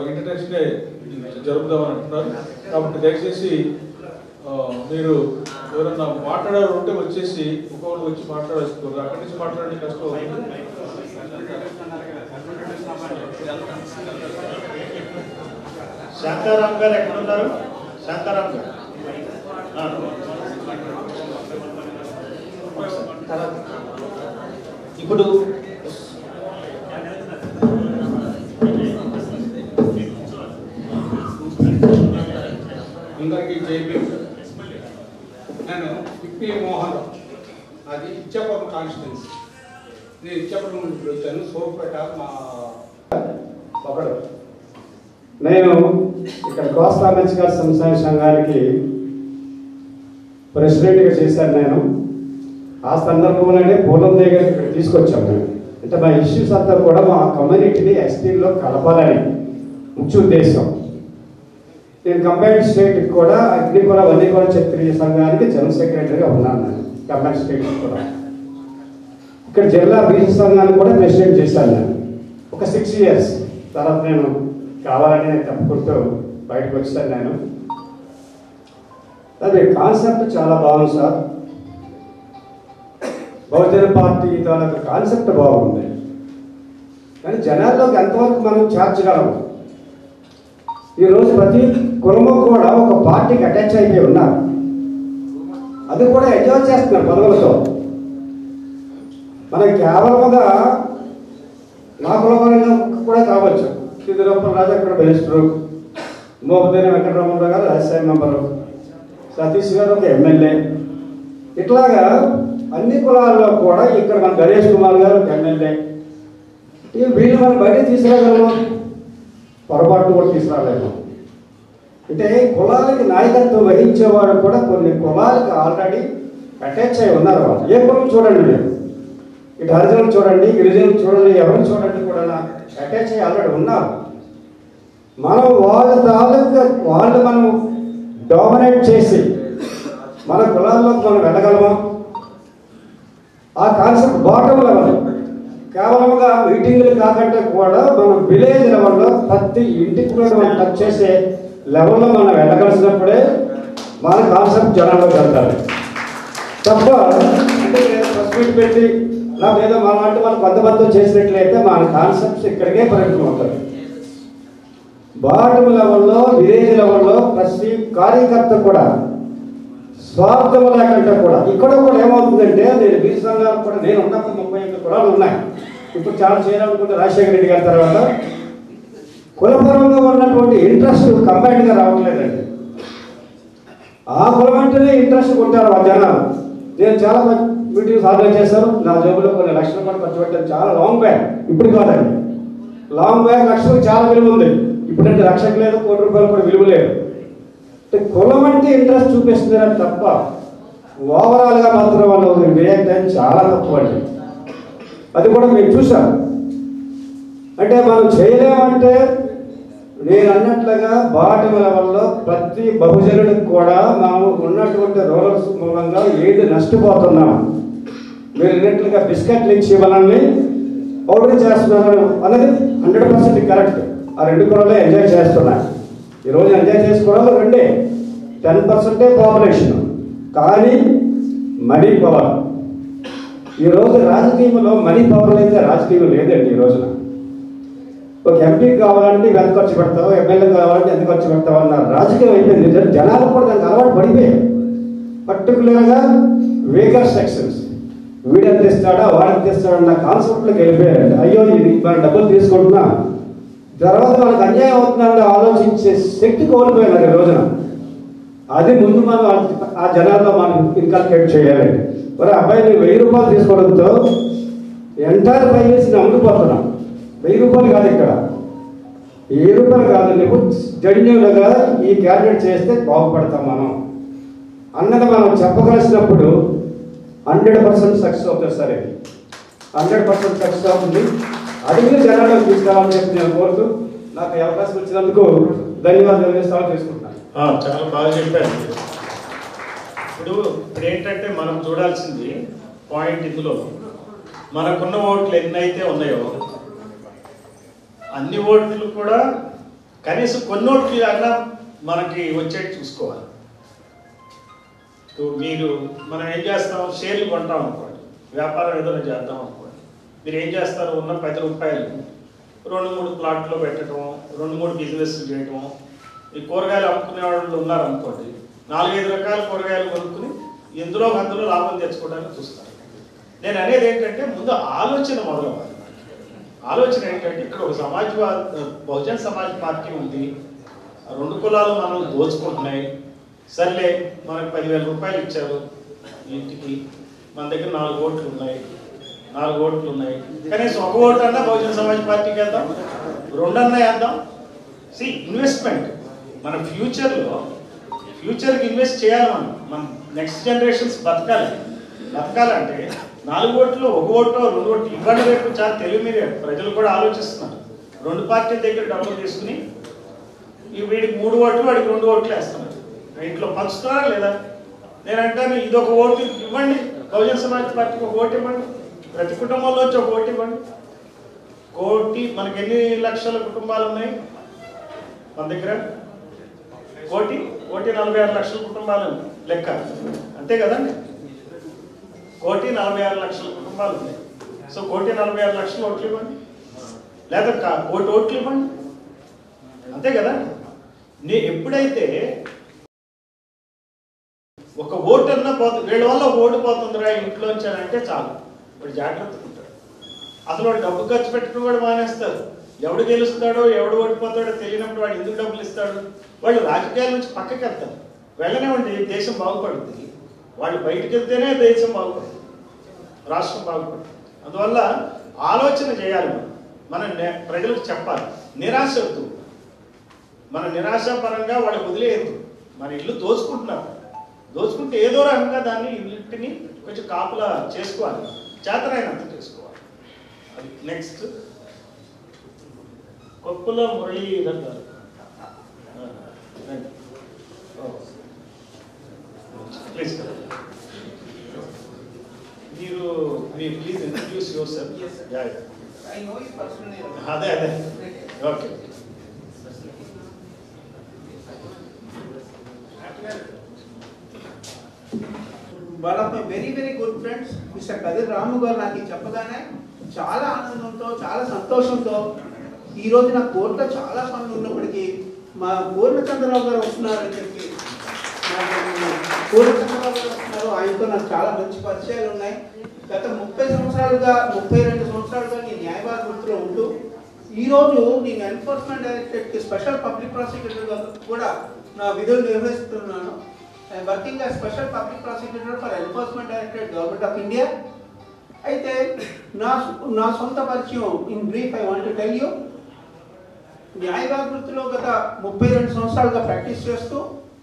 International జరుపుదామని అంటున్నారు. కాబట్టి దయచేసి మీరు ఎవరన్నా మాట్లాడారు ఉంటే వచ్చేసి ఒక్కొక్కరు వచ్చి మాట్లాడేసుకోరు. అక్కడి నుంచి మాట్లాడడానికి కష్టం అవుతుంది. శాంతారాం గారు ఎక్కడ ఉన్నారు? శాంతారాం గారు ఇప్పుడు అందరికీ జైపీ. నేను పిపి మోహన్, అది ఇచ్చాపురం కాన్స్టిట్యున్సీ. నేను ఇచ్చాపురం నుంచి వచ్చాను. సోపేట మా ఒకడు. నేను ఇక్కడ కోస్తా మత్స్యకార సంక్షేమ సంఘానికి ప్రెసిడెంట్గా చేశాను. నేను ఆ సందర్భంలోనే పూర్ణం దగ్గర ఇక్కడ తీసుకొచ్చాను. అంటే మా ఇష్యూస్ అంతా కూడా మా కమ్యూనిటీని ఎస్టీల్లో కలపాలని ముఖ్య ఉద్దేశం. నేను కంబైన్డ్ స్టేట్కి కూడా అగ్నికుల వన్యకుల క్షత్రియ సంఘానికి జనరల్ సెక్రటరీగా ఉన్నాను. నేను కంబైన్డ్ స్టేట్కి కూడా ఇక్కడ జిల్లా బీసీ సంఘానికి కూడా ప్రెసిడెంట్ చేశాను. నేను ఒక 6 years తర్వాత నేను కావాలని తప్పుకుంటూ బయటకు వచ్చాను. నేను అది కాన్సెప్ట్ చాలా బాగుంది సార్. బహుజన పార్టీ తాలూకు కాన్సెప్ట్ బాగుంది, కానీ జనాల్లోకి ఎంతవరకు మనం చేర్చగలము? ఈరోజు ప్రతి కుటుంబం కూడా ఒక పార్టీకి అటాచ్ అయిపోయి ఉన్నారు. అది కూడా ఎంజాయ్ చేస్తున్నారు పదవులతో. మనం కేవలంగా మా కులపరంగా కూడా కావచ్చు. సిద్ధిరూపం రాజు అక్కడ మినిస్టరు, మోపదేని వెంకటరమణరావు గారు రాజ్యసభ మెంబరు, సతీష్ గారు ఒక ఎమ్మెల్యే. ఇట్లాగా అన్ని కులాల్లో కూడా ఇక్కడ మన గణేష్ కుమార్ గారు ఒక ఎమ్మెల్యే. వీళ్ళు మనం బయట తీసుకురాగలము, పొరపాటు కూడా తీసుకురాలేము. అంటే కులాలకి నాయకత్వం వహించేవాడు కూడా కొన్ని కులాలకి ఆల్రెడీ అటాచ్ అయి ఉన్నారు. వాళ్ళు ఏ కులం చూడండి, మీరు ఇటు హరిజనులు చూడండి, గిరిజనులు చూడండి, ఎవరిని చూడండి కూడా అటాచ్ అయ్యి ఆల్రెడీ ఉన్నారు. మనం వాళ్ళ తాలూకా వాళ్ళు మనం డామినేట్ చేసి మన కులాల్లోకి మనం వెళ్ళగలమా? ఆ కాన్సెప్ట్ బాటమ్ లెవెల్, కేవలంగా మీటింగ్లు కాకుండా కూడా మనం విలేజ్ లెవెల్లో ప్రతి ఇంటికి కూడా మనం టచ్ చేసే లెవెల్లో మనం వెళ్ళగలిసినప్పుడే మన కాన్సెప్ట్ జనాల్లోకి వెళ్తారు. తప్ప అంటే ప్రెస్ మీట్ పెట్టి నాకు ఏదో మన అంటే మనం కొంతమంది చేసినట్లయితే మన కాన్సెప్ట్స్ ఇక్కడికే పరిమితం అవుతాయి. బాటమ్ లెవెల్లో విలేజ్ లెవెల్లో ప్రతి కార్యకర్త కూడా స్వార్థం లేకుండా కూడా ఇక్కడ కూడా ఏమవుతుందంటే, నేను బీసీ సంఘాలు కూడా నేను ఉన్నప్పుడు 38 కులాలు ఉన్నాయి. ఇప్పుడు చాలా చేయాలనుకుంటే రాజశేఖర రెడ్డి గారి తర్వాత కులపరంగా ఉన్నటువంటి ఇంట్రెస్ట్ కంబైన్డ్గా రావట్లేదండి. ఆ కులం అంటేనే ఇంట్రెస్ట్ కొట్టారు ఆ జనాలు. నేను చాలా మీటింగ్స్ ఆర్గనైజ్ చేశాను. నా జేబులో కొన్ని లక్షల రూపాయలు ఖర్చు పెట్టాను. చాలా లాంగ్ బ్యాక్, ఇప్పుడు కాదండి. లాంగ్ బ్యాక్ లక్షలకు చాలా విలువ ఉంది. ఇప్పుడంటే లక్షకు లేదు, కోటి రూపాయలు కూడా విలువ లేదు. కులం అంటే ఇంట్రెస్ట్ చూపిస్తున్నారని తప్ప ఓవరాల్గా మాత్రం వాళ్ళు రియాక్ట్ అయ్యి చాలా తక్కువ అండి. అది కూడా మేము చూసాం. అంటే మనం చేయలేమంటే నేను అన్నట్లుగా బాటమ్ లెవెల్లో ప్రతి బహుజనుడికి కూడా మనం ఉన్నటువంటి రూరల్స్ మూలంగా ఏది నష్టపోతున్నాం. మీరు అన్నట్లుగా బిస్కెట్లు ఇచ్చి మనల్ని పౌడర్ చేస్తున్నారు అన్నది 100% కరెక్ట్. ఆ 2 కులాలే ఎంజాయ్ చేస్తున్నాయి. ఈరోజు ఎంజాయ్ చేసుకోవడం 2, 10% పాపులేషన్, కానీ మనీ పవర్. ఈరోజు రాజకీయంలో మనీ పవర్ అయితే రాజకీయం లేదండి. ఈ రోజున ఒక ఎంపీ కావాలంటే ఎంత ఖర్చు పెడతావు, ఎమ్మెల్యే కావాలంటే ఎంత ఖర్చు పెడతావు అన్న రాజకీయం అయిపోయింది. జనాలు కూడా దానికి అలవాటు పడిపోయాయి. పర్టికులర్గా వేగర్ సెక్షన్స్, వీడెంత ఇస్తాడా వాడెంత ఇస్తాడన్న కాన్సెప్ట్లోకి వెళ్ళిపోయారండి. అయ్యో ఇది మన డబ్బులు తీసుకుంటున్నా, తర్వాత వాళ్ళకి అన్యాయం అవుతుందని ఆలోచించే శక్తి కోల్పోయినారు ఈ రోజున. అది ముందు మనం ఆ జనాల్లో మనం ఇన్కల్కేట్ చేయాలండి. మరి అబ్బాయి నేను 1000 రూపాయలు తీసుకోవడంతో ఎంటైర్ 5 years అమ్ముకుపోతున్నాం. 1000 రూపాయలు కాదు, ఇక్కడ 1000 రూపాయలు కాదు. నీకు జడ్యులుగా ఈ క్యాలిక్యులేట్ చేస్తే బాగుపడతాం మనం అన్నది మనం చెప్పగలిసినప్పుడు 100% సక్సెస్ అవుతుంది సార్. ఇది 100% సక్సెస్ అవుతుంది. అది మీరు జనాలకు తీసుకురావాలని చెప్పి నేను కోరుతూ నాకు అవకాశం వచ్చినందుకు ధన్యవాదాలు చేసుకుంటున్నాను. చాలా బాగా చెప్పారు. ఇప్పుడు ఏంటంటే మనం చూడాల్సింది పాయింట్, ఇందులో మనకున్న ఓట్లు ఎన్నైతే ఉన్నాయో అన్ని ఓట్లు కూడా కనీసం కొన్నోటికి అన్నా మనకి వచ్చేది చూసుకోవాలి. మీరు మనం ఏం చేస్తాం, షేర్లు కొంటాం అనుకోండి, వ్యాపారం ఏదైనా చేద్దాం అనుకోండి, మీరు ఏం చేస్తారు, ఉన్న 10 రూపాయలు 2-3 ప్లాట్లో పెట్టడం, 2-3 బిజినెస్లు చేయటం. ఈ కూరగాయలు అమ్ముకునే వాళ్ళు ఉన్నారనుకోండి, 4-5 రకాల కూరగాయలు కొనుక్కుని అందులో లాభం తెచ్చుకోవడానికి చూస్తారు. నేను అనేది ఏంటంటే ముందు ఆలోచన మొదలవ్వాలి. ఆలోచన ఏంటంటే ఇక్కడ ఒక బహుజన్ సమాజ్ పార్టీ ఉంది, 2 కులాలు మనం దోచుకుంటున్నాయి, సర్లే మనకు 10,000 రూపాయలు ఇచ్చారు ఇంటికి, మన దగ్గర 4 ఓట్లు ఉన్నాయి, కనీసం 1 ఓటు అన్నా బహుజన్ సమాజ్ పార్టీకి వేద్దాం, 2 అన్నా వేద్దాం. ఇన్వెస్ట్మెంట్ మన ఫ్యూచర్కి ఇన్వెస్ట్ చేయాలి. మన నెక్స్ట్ జనరేషన్స్ బతకాలంటే 4 ఓట్లు 1 ఓటు 2 ఓట్లు ఇవ్వండి. రేపు చాలా తెలివి మీరే ప్రజలు కూడా ఆలోచిస్తున్నారు. 2 పార్టీల దగ్గర డబ్బులు తీసుకుని వీడికి 3 ఓట్లు వాడికి 2 ఓట్లు వేస్తున్నారు. ఇంట్లో పంచుతున్నారా లేదా? నేను అంటాను, ఇది 1 ఓటు ఇవ్వండి, బహుజన్ సమాజ్ పార్టీకి 1 ఓటు ఇవ్వండి, ప్రతి కుటుంబంలో వచ్చి 1 ఓటు ఇవ్వండి. మనకి ఎన్ని లక్షల కుటుంబాలు ఉన్నాయి మన దగ్గర? 1,46 లక్షల కుటుంబాలు లెక్క, అంతే కదండి? 1,46 లక్షల కుటుంబాలు ఉన్నాయి. సో 1,46 లక్షల ఓట్లు ఇవ్వండి, లేదా 1 ఓట్లు ఇవ్వండి, అంతే కదా? ఎప్పుడైతే 1 ఓటు అన్నా పోతుంది, వీళ్ళ వల్ల 1 ఓటు పోతుందిరా ఇంట్లోంచి అని అంటే చాలు, వాడు జాగ్రత్తగా ఉంటాడు. అసలు వాడు డబ్బు ఖర్చు పెట్టడం కూడా మానేస్తారు. ఎవడు గెలుస్తాడో ఎవడు ఓడిపోతాడో తెలియనప్పుడు వాడు ఎందుకు డబ్బులు ఇస్తాడు? వాళ్ళు రాజకీయాల నుంచి పక్కకి వెళ్తారు. వెళ్ళనివ్వండి, దేశం బాగుపడుతుంది. వాళ్ళు బయటకు వెళ్తేనే దేశం బాగుపడుతుంది, రాష్ట్రం బాగుపడుతుంది. అందువల్ల ఆలోచన చేయాలి. మనం ప్రజలకు చెప్పాలి, నిరాశ వద్దు. మన నిరాశాపరంగా వాళ్ళకి వదిలేయద్దు. మన ఇల్లు దోచుకుంటే ఏదో రకంగా దాన్ని ఇంటిని కొంచెం కాపులా చేసుకోవాలి, చేతనైనంత చేసుకోవాలి. అది నెక్స్ట్ కొప్పుల మురళీధర్ గారు. ప్లీజ్ మీరు ప్లీజ్ ఇంట్రడ్యూస్ యువర్ సెల్ఫ్. అదే okay. One of my very good friends mister Kadir Ramu garu నాకు చెప్పగానే చాలా ఆనందంతో చాలా సంతోషంతో, ఈరోజు నా కోర్టులో చాలా పనులు ఉన్నప్పటికీ మా పూర్ణచంద్రరావు గారు వస్తున్నారని చెప్పి, పూర్ణచంద్రరావు గారు వస్తున్నారు, ఆయనతో నాకు చాలా మంచి పరిచయాలు ఉన్నాయి. గత 32 సంవత్సరాలుగా నేను న్యాయవాద వృత్తిలో ఉంటూ ఈరోజు నేను ఎన్ఫోర్స్మెంట్ డైరెక్టరేట్కి స్పెషల్ పబ్లిక్ ప్రాసిక్యూటర్గా కూడా నా విధులు నిర్వహిస్తున్నాను. I'm working as special public prosecutor for enforcement directorate government of India. అయితే నా సొంత పరిచయం in brief I want to tell you. న్యాయవాద వృత్తిలో గత 32 సంవత్సరాలుగా ప్రాక్టీస్ చేస్తూ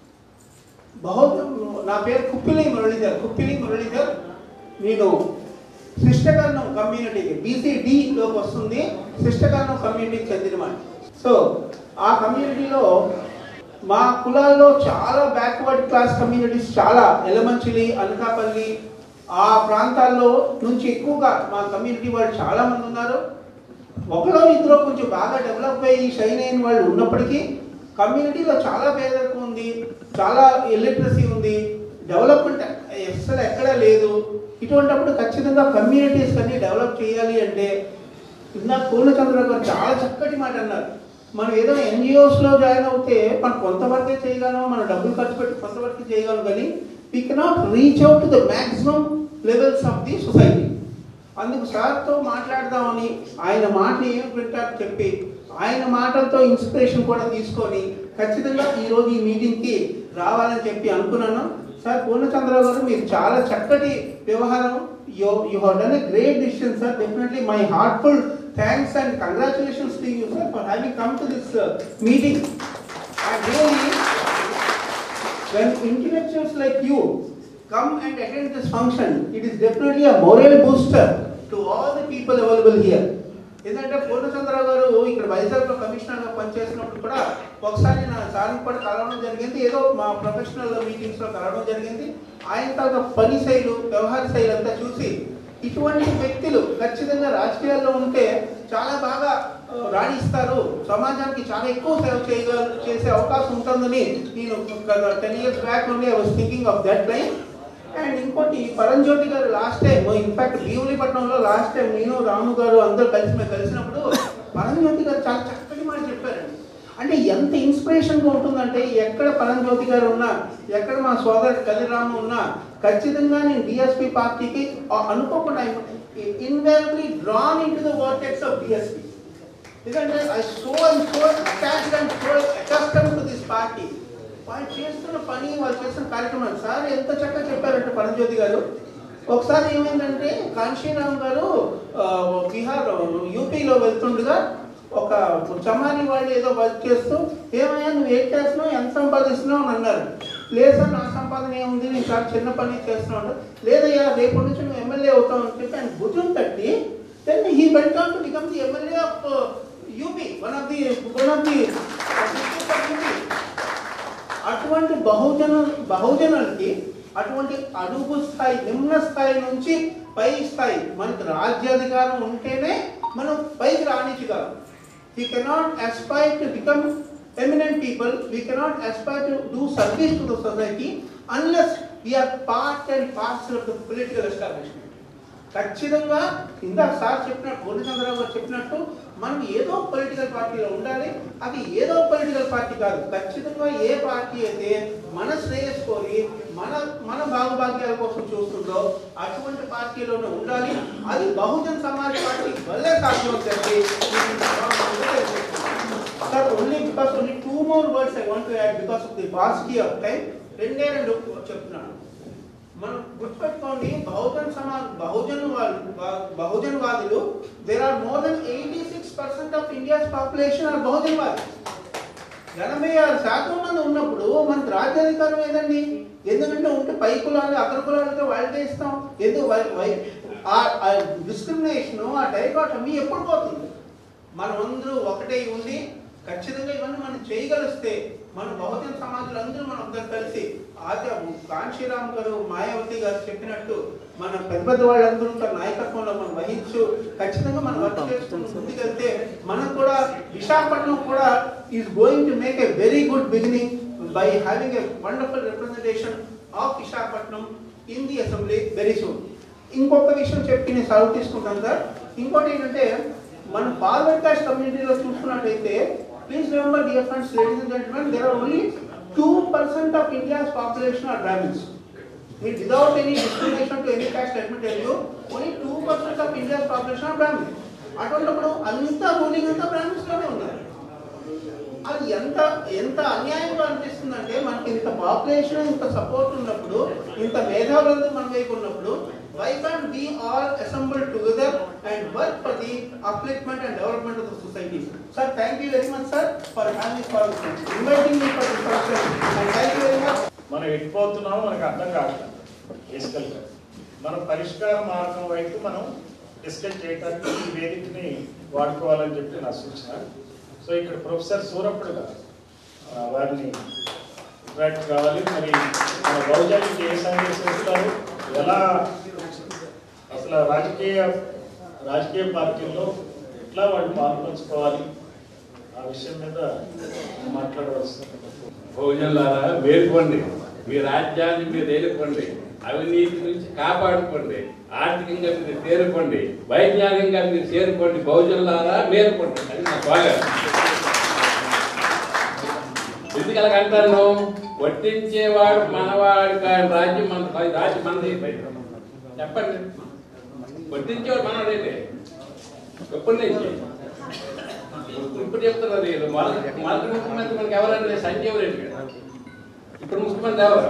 నా పేరు కుప్పిలి మురళీధర్. నేను శిష్టకర్ణం కమ్యూనిటీకి BCDలోకి వస్తుంది, శిష్టకర్ణం కమ్యూనిటీకి చెందినవాడిని. సో ఆ కమ్యూనిటీలో మా కులాల్లో చాలా బ్యాక్వర్డ్ క్లాస్ కమ్యూనిటీస్, చాలా ఎలమంచిలి, అనకాపల్లి ఆ ప్రాంతాల్లో నుంచి ఎక్కువగా మా కమ్యూనిటీ వాళ్ళు చాలామంది ఉన్నారు. 1-2 కొంచెం బాగా డెవలప్ అయ్యి షైన్ అయిన వాళ్ళు ఉన్నప్పటికీ కమ్యూనిటీలో చాలా పేదరికం ఉంది, చాలా ఇల్లిటరసీ ఉంది, డెవలప్మెంట్ అసలు ఎక్కడా లేదు. ఇటువంటిప్పుడు ఖచ్చితంగా కమ్యూనిటీస్ అన్ని డెవలప్ చేయాలి అంటే ఇందాక పూర్ణచంద్ర గారు చాలా చక్కటి మాట అన్నారు. మనం ఏదైనా NGOsలో జాయిన్ అవుతే మనం కొంతవరకే చేయగలం, మనం డబ్బులు ఖర్చు పెట్టి కొంతవరకు చేయగలం, కానీ we cannot reach out to the maximum levels of the society. అందుకు సార్తో మాట్లాడదామని ఆయన మాటలు ఏం వింటారో చెప్పి ఆయన మాటలతో ఇన్స్పిరేషన్ కూడా తీసుకొని ఖచ్చితంగా ఈరోజు ఈ మీటింగ్కి రావాలని చెప్పి అనుకున్నాను. సార్ పూర్ణచంద్రరావు గారు, మీరు చాలా చక్కటి వ్యవహారం, you have done a great decision sir. Definitely my heartful thanks and congratulations to you sir for having come to this meeting. And really, when intellectuals like you come and attend this function, it is definitely a moral booster to all the people available here. ఎందుకంటే పూర్ణచంద్రరావు గారు ఇక్కడ వైజాగ్లో కమిషనర్గా పనిచేసినప్పుడు కూడా ఒకసారి నా సార్ని కూడా కలవడం జరిగింది, ఏదో మా ప్రొఫెషనల్ మీటింగ్స్లో కలవడం జరిగింది. ఆయన తర్వాత పని శైలు, వ్యవహార శైలి అంతా చూసి ఇటువంటి వ్యక్తులు ఖచ్చితంగా రాజకీయాల్లో ఉంటే చాలా బాగా రాణిస్తారు, సమాజానికి చాలా ఎక్కువ సేవ చేసే అవకాశం ఉంటుందని నేను 10 years బ్యాక్ నుండి I was thinking of that line. And ఇంకోటి Paranjyothi garu last time in fact భీమునిపట్నంలో లాస్ట్ టైం నేను రాము గారు అందరూ కలిసినప్పుడు పరంజ్యోతి గారు చాలా చక్కటి మాట చెప్పారండి. అంటే ఎంత ఇన్స్పిరేషన్గా ఉంటుందంటే ఎక్కడ పరంజ్యోతి గారు ఉన్నా, ఎక్కడ మా సోదరుడు కదిరాము ఉన్నా ఖచ్చితంగా నేను డిఎస్పీ పార్టీకి అనుకోకుండా involvedly drawn into the vertex of DSP. ఎందుకంటే I so attached and so accustomed to this party. వాళ్ళు చేస్తున్న పని, వాళ్ళు చేస్తున్న కార్యక్రమాలు సార్ ఎంత చక్కగా చెప్పారంటే పరంజ్యోతి గారు. ఒకసారి ఏమైందంటే కాంశీరామ్ గారు బీహార్ యూపీలో వెళ్తుండగా ఒక చమారి వాళ్ళు ఏదో వర్క్ చేస్తూ ఏమయ్యా నువ్వు ఏం చేస్తున్నావు, ఎంత సంపాదిస్తున్నావు అని అన్నారు. లేదు సార్ నా సంపాదన ఏముంది, నేను చాలా చిన్న పని చేస్తున్నాను. లేదయ్యా రేపటి నుంచి నువ్వు ఎమ్మెల్యే అవుతావు అని చెప్పి ఆయన భుజం తట్టి then he went on to become the MLA of UP, one of the అటువంటి బహుజనులకి అటువంటి అడుగు స్థాయి, నిమ్న స్థాయి నుంచి పై స్థాయి మనకు రాజ్యాధికారం ఉంటేనే మనం పైకి రాణించగలం. We cannot aspire to become eminent people, we cannot aspire to do service to the society unless we are part and parcel of the political establishment. ఖచ్చితంగా ఇందాక సార్ చెప్పినట్టు, పూర్ణచంద్రరావు గారు చెప్పినట్టు మనం ఏదో పొలిటికల్ పార్టీలో ఉండాలి. అది ఏదో పొలిటికల్ పార్టీ కాదు, ఖచ్చితంగా ఏ పార్టీ అయితే మన శ్రేయస్ కోరి మన భాగభాగ్యాల కోసం చూస్తుందో అటువంటి పార్టీలోనే ఉండాలి. అది బహుజన్ సమాజ్ పార్టీ వల్లే సాధ్యం చెప్పి sir only because only 2 more words I want to add because of the paucity of time. రెండే చెప్తున్నాను. మనం గుర్తుపెట్టుకోండి, బహుజనవాదులు there are more than 86% of India's population are బహుజనవాది. 86% మంది ఉన్నప్పుడు మనకు రాజ్యాధికారం ఏదండి? ఎందుకంటే ఉంటే పై కులాలు అగ్ర కులాలతో వాళ్ళకే ఇస్తాం. ఎందుకు ఆ డిస్క్రిమినేషన్, ఆ డైకాటమీ ఎప్పుడు పోతుంది? మనమందరూ ఒకటే ఉండి ఖచ్చితంగా ఇవన్నీ మనం చేయగలిస్తే మన బహుజన సమాజంలో అందరూ మనం అందరూ కలిసి కాంశీరామ్ గారు, మాయావతి గారు చెప్పినట్టు మన పెద్ద వాళ్ళందరూ నాయకత్వంలో మనం వహించు ఖచ్చితంగా మనం వర్క్ చేసుకుని ముందుకెళ్తే మనం కూడా విశాఖపట్నం కూడా is going to make a very good beginning by having a wonderful representation of Visakhapatnam in the assembly very soon. ఇంకొక విషయం చెప్పి నేను సెలవు తీసుకుంటాను సార్. ఇంకోటి ఏంటంటే మన ఫార్వర్డ్ కాస్ట్ కమ్యూనిటీలో చూసుకున్నట్టయితే please remember dear friends, ladies and gentlemen, there are only 2% of India's population are Brahmins. Without any discrimination to any caste, let me tell you, only 2% of India's population are Brahmins. అటువంటిప్పుడు అంతా ruling అంతా Brahmins లోనే ఉన్నారు. అది ఎంత అన్యాయంగా అనిపిస్తుందంటే మనకి ఇంత పాపులేషన్, ఇంత సపోర్ట్ ఉన్నప్పుడు, ఇంత మేధావులందరూ మన వైపు ఉన్నప్పుడు why can't we all assemble together and work for the upliftment and development of the society? Sir, thank you very much sir for inviting me for this function and thank you very much. మనం ఎట్టిపోతున్నామో మనకు అర్థం కావట్లేదు. బేసికల్గా మనం పరిష్కార మార్గం వైపు మనం డిస్కస్ చేయడానికి ఈ వేదికని వాడుకోవాలని చెప్పి నా సూచన. సో ఇక్కడ ప్రొఫెసర్ సూరప్పుడు గారు వారిని ఇంట్రాక్ట్ కావాలి. మరి మన బహుజనులకి ఏ సందేశం ఇస్తారు, ఎలా అసలు రాజకీయ పార్టీల్లో ఎట్లా వాళ్ళు పాల్పంచుకోవాలి, ఆ విషయం మీద మాట్లాడవలసింది. బహుజనులారా మేల్కోండి, మీ రాజ్యాన్ని మీరు ఏలుకోండి, అవినీతి నుంచి కాపాడుకోండి, ఆర్థికంగా మీరు తేరుకోండి, వైజ్ఞానికంగా మీరు చేరుకోండి. బహుజనులారా మేల్కోండి, అది నా స్వాగతం. ఎందుకు అలాగంటాను? వడ్డించేవాడు మనవాడు కానీ రాజ్యం మన రాజ్యం మనది. చెప్పండి, వడ్డించేవాడు మనవాడేంటి? ఎప్పటి నుంచి? ఇప్పుడు చెప్తున్నారు నేను మొదటి ముఖ్యమంత్రి మనకి ఎవరంటే సంజీవ్ రెడ్డి గారు. ఇప్పుడు ముఖ్యమంత్రి ఎవరు?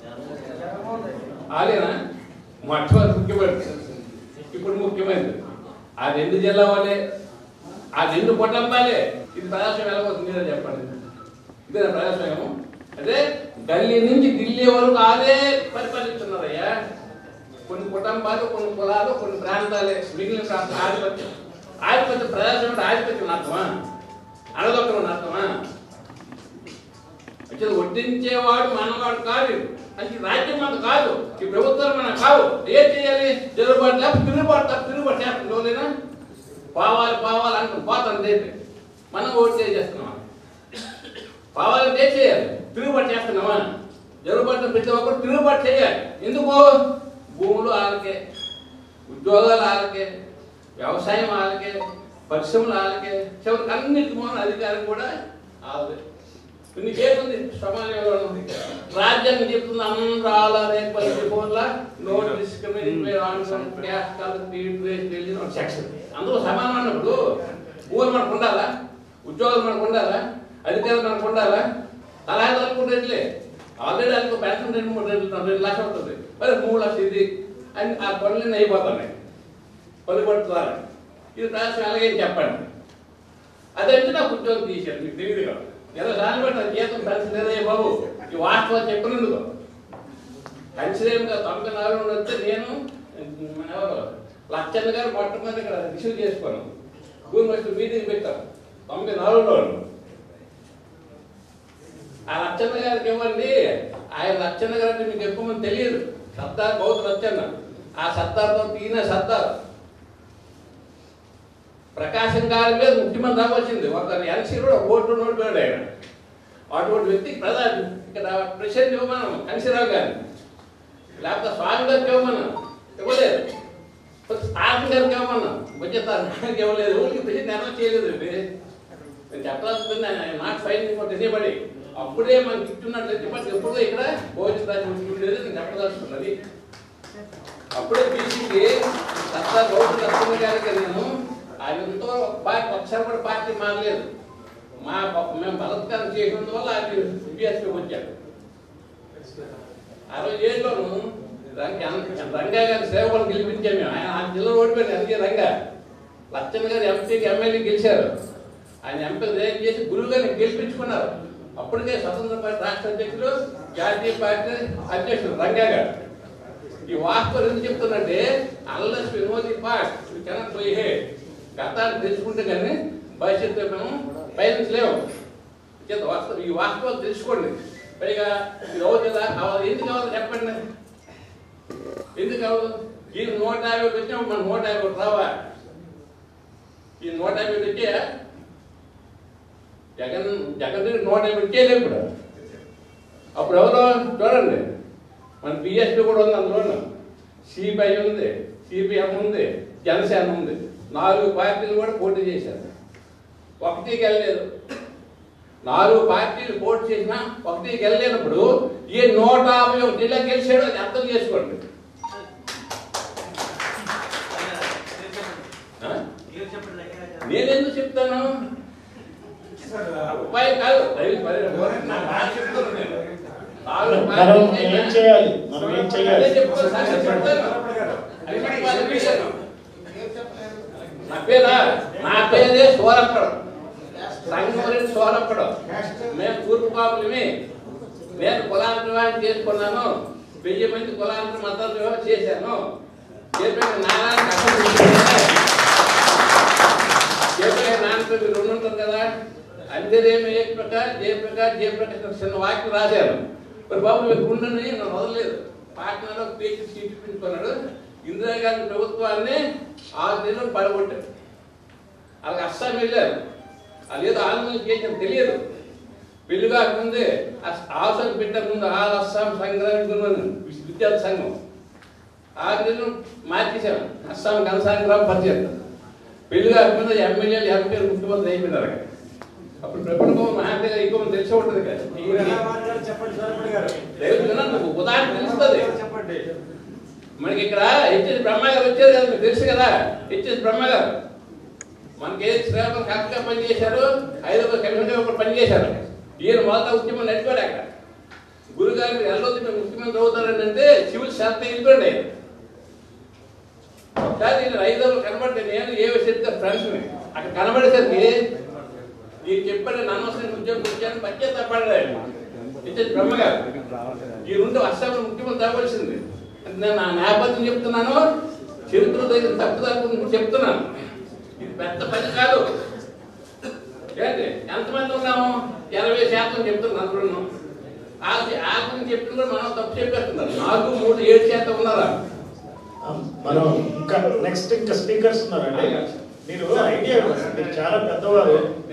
ఆలేనా? మొట్టమొదటి ముఖ్యమంత్రి, ఇప్పుడు ముఖ్యమంత్రి. ఆ 2 జిల్లా వాళ్ళే, ఆ 2 కుటుంబాలే. ఇది ప్రజాస్వామ్యం ఎలా పోతుంది మీరే చెప్పండి. ఇదే ప్రజాస్వామ్యం. అదే ఢిల్లీ నుంచి ఢిల్లీ వరకు అదే పరిపాలిస్తున్నారయ్యా. కొన్ని కుటుంబాలు, కొన్ని కులాలు, కొన్ని ప్రాంతాలే, మిగిలిన ప్రాంతాలు ఆధిపత్యం. ప్రజాస్వామ్యం ఆధిపత్యం అర్థమా? అనదొక్కడం అర్థమా? వచ్చేది వడ్డించేవాడు మనవాడు కాదు, అది రాజ్యం అంత కాదు, ఈ ప్రభుత్వాలు మనం కావు. ఏం చేయాలి? జరుగుబాటు తిరుగుబాటు చేస్తుందో లేదా? పోవాలి అంటాం, పోతాం రేపు. మనం ఓటు చేస్తున్నామా? పోవాలంటే చేయాలి. తిరుగుబాటు చేస్తున్నామా? జరుగుబాటు ప్రతి ఒక్కరు తిరుగుబాటు చేయాలి. ఎందుకు? భూములు వాళ్ళకే, ఉద్యోగాలు వాళ్ళకే, వ్యవసాయం వాళ్ళకే, పరిశ్రమలు వాళ్ళకే, చివరికి అన్నింటి మూలం అధికారం కూడా వాళ్ళదే. నీకేముంది సమాజంలో? రాజ్యాంగం చెప్తుంది అందరూ ఆలా రేపు ఫోన్ల no discrimination caste colour creed race religion section అందరూ సమానం అన్నప్పుడు ఊరు మనకు ఉండాలా? ఉద్యోగాలు మనకు ఉండాలా? అధికారులు మనకు ఉండాలా? అలా అనుకుంటే ఆల్రెడీ అనుకో పెన్షన్ 2 లక్షలు అవుతుంది, మరి 3 లక్షలు ఇది అని ఆ పనులన్నీ అయిపోతున్నాయి పలుబడి ద్వారా. ఇది ప్రయాసం ఎలాగేం చెప్పండి. అదంటే నాకు ఉద్యోగం తీశారు. మీకు తెలియదు కదా, ఏదో దాన్ని బట్టి నాకు జీతం పెన్షన్ లేదయ్యే బాబు. ఈ వాస్తవం చెప్పినందుకు కన్సిడర్గా 94 నుండి వస్తే నేను ఎవరు లచ్చన్న గారు మొట్టమొదటి ఇక్కడ రిసీవ్ చేసుకోను. యూనివర్సిటీ మీటింగ్ పెట్టాను 94లో. ఆ లచ్చన్న గారికి ఇవ్వండి. ఆయన లచ్చన్న గారు అంటే మీకు ఎక్కువ మంది తెలియదు. సర్దార్ బౌద్ధ లచ్చన్న. ఆ సర్దార్తో ఈయన సర్దార్ ప్రకాశం గారి మీద ముఖ్యమంత్రి రావచ్చింది. ఒక ఎన్సీ కూడా ఓటు నోటిపోయాడు ఆయన. అటువంటి వ్యక్తికి ప్రధాని ఇక్కడ ప్రెసిడెంట్ ఇవ్వమన్నాం కన్సీరావు గారిని, లేకపోతే స్వామి గారికి ఇవ్వమన్నాం, ఇవ్వలేదు. స్థానం గారికి ఇవ్వమన్నాం, వచ్చేస్తానికి ఇవ్వలేదు. ఊరికి ప్రెసిడెంట్ అనౌన్స్ చేయలేదు. నేను చెప్పాల్సింది ఆయన నాట్ ఫైన్ ఎనిబడి. అప్పుడే మనకి ఇస్తున్నట్లయితే బట్ ఎప్పుడో ఇక్కడ భోజన రాజ్యం ఉండేది. నేను చెప్పదలుచుకున్నది అప్పుడే బీసీకి సత్తా గౌరవ లక్ష్మణ గారికి నేను ఆయనతో పార్టీ ఒకసారి కూడా పార్టీ మారలేదు. మేము బలత్కారం చేసినందువల్ల ఆయన బీఎస్పీకి వచ్చాడు. 67లోను రంగా గారి సేవలు గెలిపించాం మేము. ఆయన ఆ జిల్లాలో ఓడిపోయాడు. అందుకే రంగా లచ్చన్న గారు ఎంపీకి ఎమ్మెల్యే గెలిచారు. ఆయన ఎంపీ రేపు చేసి గురువు గారిని గెలిపించుకున్నారు. అప్పటికే స్వతంత్ర పార్టీ రాష్ట్ర అధ్యక్షుడు, జాతీయ పార్టీ అధ్యక్షుడు రంగా గారు. ఈ వాస్తవం ఎందుకు చెప్తున్నట్టే unless we know the past we cannot go ahead. గతాన్ని తెలుసుకుంటే కానీ భవిష్యత్తు మేము పయనించలేము. వాస్తవం ఈ వాస్తవాలు తెలుసుకోండి. పైగా ఈ రోజు ఎందుకు కావాలి చెప్పండి. ఎందుకు కావాలి? ఈ 150 వచ్చినా మన 150 రావా? ఈ 150 వచ్చే జగన్ 150 వచ్చేది ఇప్పుడు. అప్పుడు ఎవరో చూడండి, మన బిఎస్పీ కూడా ఉంది, అందులో సిపిఐ ఉంది, సిపిఎం ఉంది, జనసేన ఉంది. 4 పార్టీలు కూడా పోటీ చేశారు. ఒకటికి వెళ్ళలేదు. 4 పార్టీలు పోటీ చేసినా ఒకటికి వెళ్ళలేనప్పుడు ఈ 151 జిల్లా గెలిచాడు. అది అర్థం చేసుకోండి. నేనెందుకు చెప్తాను? ఉపాయం కాదు. నా పేరే సోరప్పడం, సంగమరెడ్డి సోరప్పడం. మేము తూర్పు కాపులమే. నేను కులాంతర వివాహం చేసుకున్నాను. 1000 మంది కులాంతర మతాంతర వివాహం చేశాను. నాన్నతో మీరు ఉండుంటారు కదా. అందరేమి ఏకప్రకాష్ జయప్రకాష్ చిన్న వాక్యం రాశారు. మరి బాబు మీరు ఉండని నన్ను వదలలేదు. పాట్నాలో పేచి సీట్లు పెంచుకున్నాడు. ఇందిరాగాంధీ ప్రభుత్వాన్ని 6 నెలలు పడగొట్టారు. వాళ్ళకి అస్సాం వెళ్ళారు. వాళ్ళు ఏదో ఆందోళన చేసిన తెలియదు. పెళ్లి కాకముందే ఆసన పెట్టే ముందు ఆల్ అస్సాం సంగ్రామ విద్యార్థి సంఘం 6 నెలలు మార్చేశాను. అస్సాం ఘనసాగరావు పరిచయం. పెళ్లి కాకముందు ఎమ్మెల్యేలు ఎంపీలు ముఖ్యమంత్రి అయిపోయినారు. అప్పుడు ప్రభుత్వం మహాత్మ ఎక్కువ తెలిసి ఉంటుంది కదా. ఉదాహరణ తెలుస్తుంది మనకి. ఇక్కడ హెచ్ఎస్ బ్రహ్మగారు వచ్చారు కదా, మీకు తెలుసు కదా. హెచ్ఎస్ బ్రహ్మగారు మనకి శ్రీకాకుళం కరెక్ట్గా పనిచేశారు. హైదరాబాద్ కమిషనర్గా కూడా పనిచేశారు. ఈయన మొదట ఉద్యమం నడిపాడు. అక్కడ గురుగారు వెళ్ళొద్దు మేము ముఖ్యమంత్రి అవుతారని అంటే సివిల్ శాస్త్రం వెళ్ళిపోండి ఆయన. ఒకసారి నేను హైదరాబాద్ కనబడితే నేను ఏ విషయంగా ఫ్రెండ్స్ని అక్కడ కనబడేసరికి నేను చెప్పాడు అనవసరం ఉద్యోగం వచ్చాను పశ్చాత్తాపడ్డాడు ఆయన. హెచ్ఎస్ బ్రహ్మగారు ఈ 2 అస్సాంలో ముఖ్యమంత్రి అవ్వాల్సింది. నేను నా నేపథ్యం చెప్తున్నాను, చరిత్ర దగ్గర తప్పుదారు చెప్తున్నాను. ఇది పెద్ద పని కాదు. ఏంటి ఎంతమంది ఉన్నాము? 80% చెప్తున్నాను. అందరూ ఆత్మ చెప్తున్నా కూడా మనం తప్పు చెప్పేస్తున్నారు. 4, 3, 7% ఉన్నారా? మనం ఇంకా నెక్స్ట్ ఇంకా స్పీకర్స్ ఉన్నారండి. మీరు ఐడియా మీరు చాలా పెద్దవారు,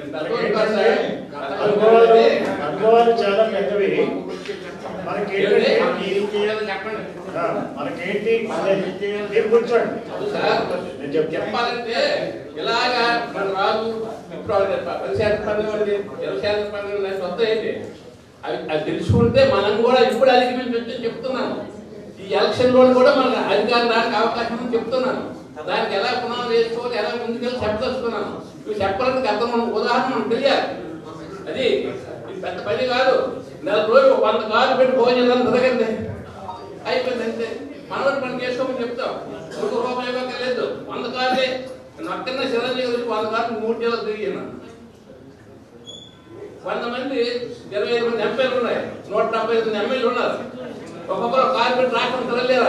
అనుభవాలు చాలా పెద్దవి. మనకేంటి మీరు కూర్చోండి నేను చెప్పాలంటే ఇలాగా మన రాజు కొత్త ఏంటి అది తెలుసుకుంటే మనం కూడా ఇప్పుడు అధిగమించవచ్చు చెప్తున్నాను. ఈ ఎలక్షన్ లో కూడా మనకు అధికారం రానికి అవకాశం అని చెప్తున్నాను. దానికి ఎలా పునాలు వేసుకోవాలి, ఎలా ముందుకెళ్ళి చెప్పదలుచుకున్నాను. ఇవి చెప్పడానికి అర్థం ఉదాహరణ మనకు తెలియాలి. అది ఇది పెద్ద పని కాదు. నెల రోజులు 100 కార్లు పెట్టి భోజనం జరగండి అయిపోయింది అంతే. మనవాడు పని చేసుకోమని చెప్తాం. రూపాయి లేదు 100 కార్లే నక్కన్న చిరంజీవి 100 కార్లు 3 జిల్లాలు తిరిగినా 100 మంది 25 మంది ఎంపీలు ఉన్నాయి, 175 ఎమ్మెల్యేలు ఉన్నారు. ఒక్కొక్కరు కారు పెట్టి రాకుండా తిరగలేరా?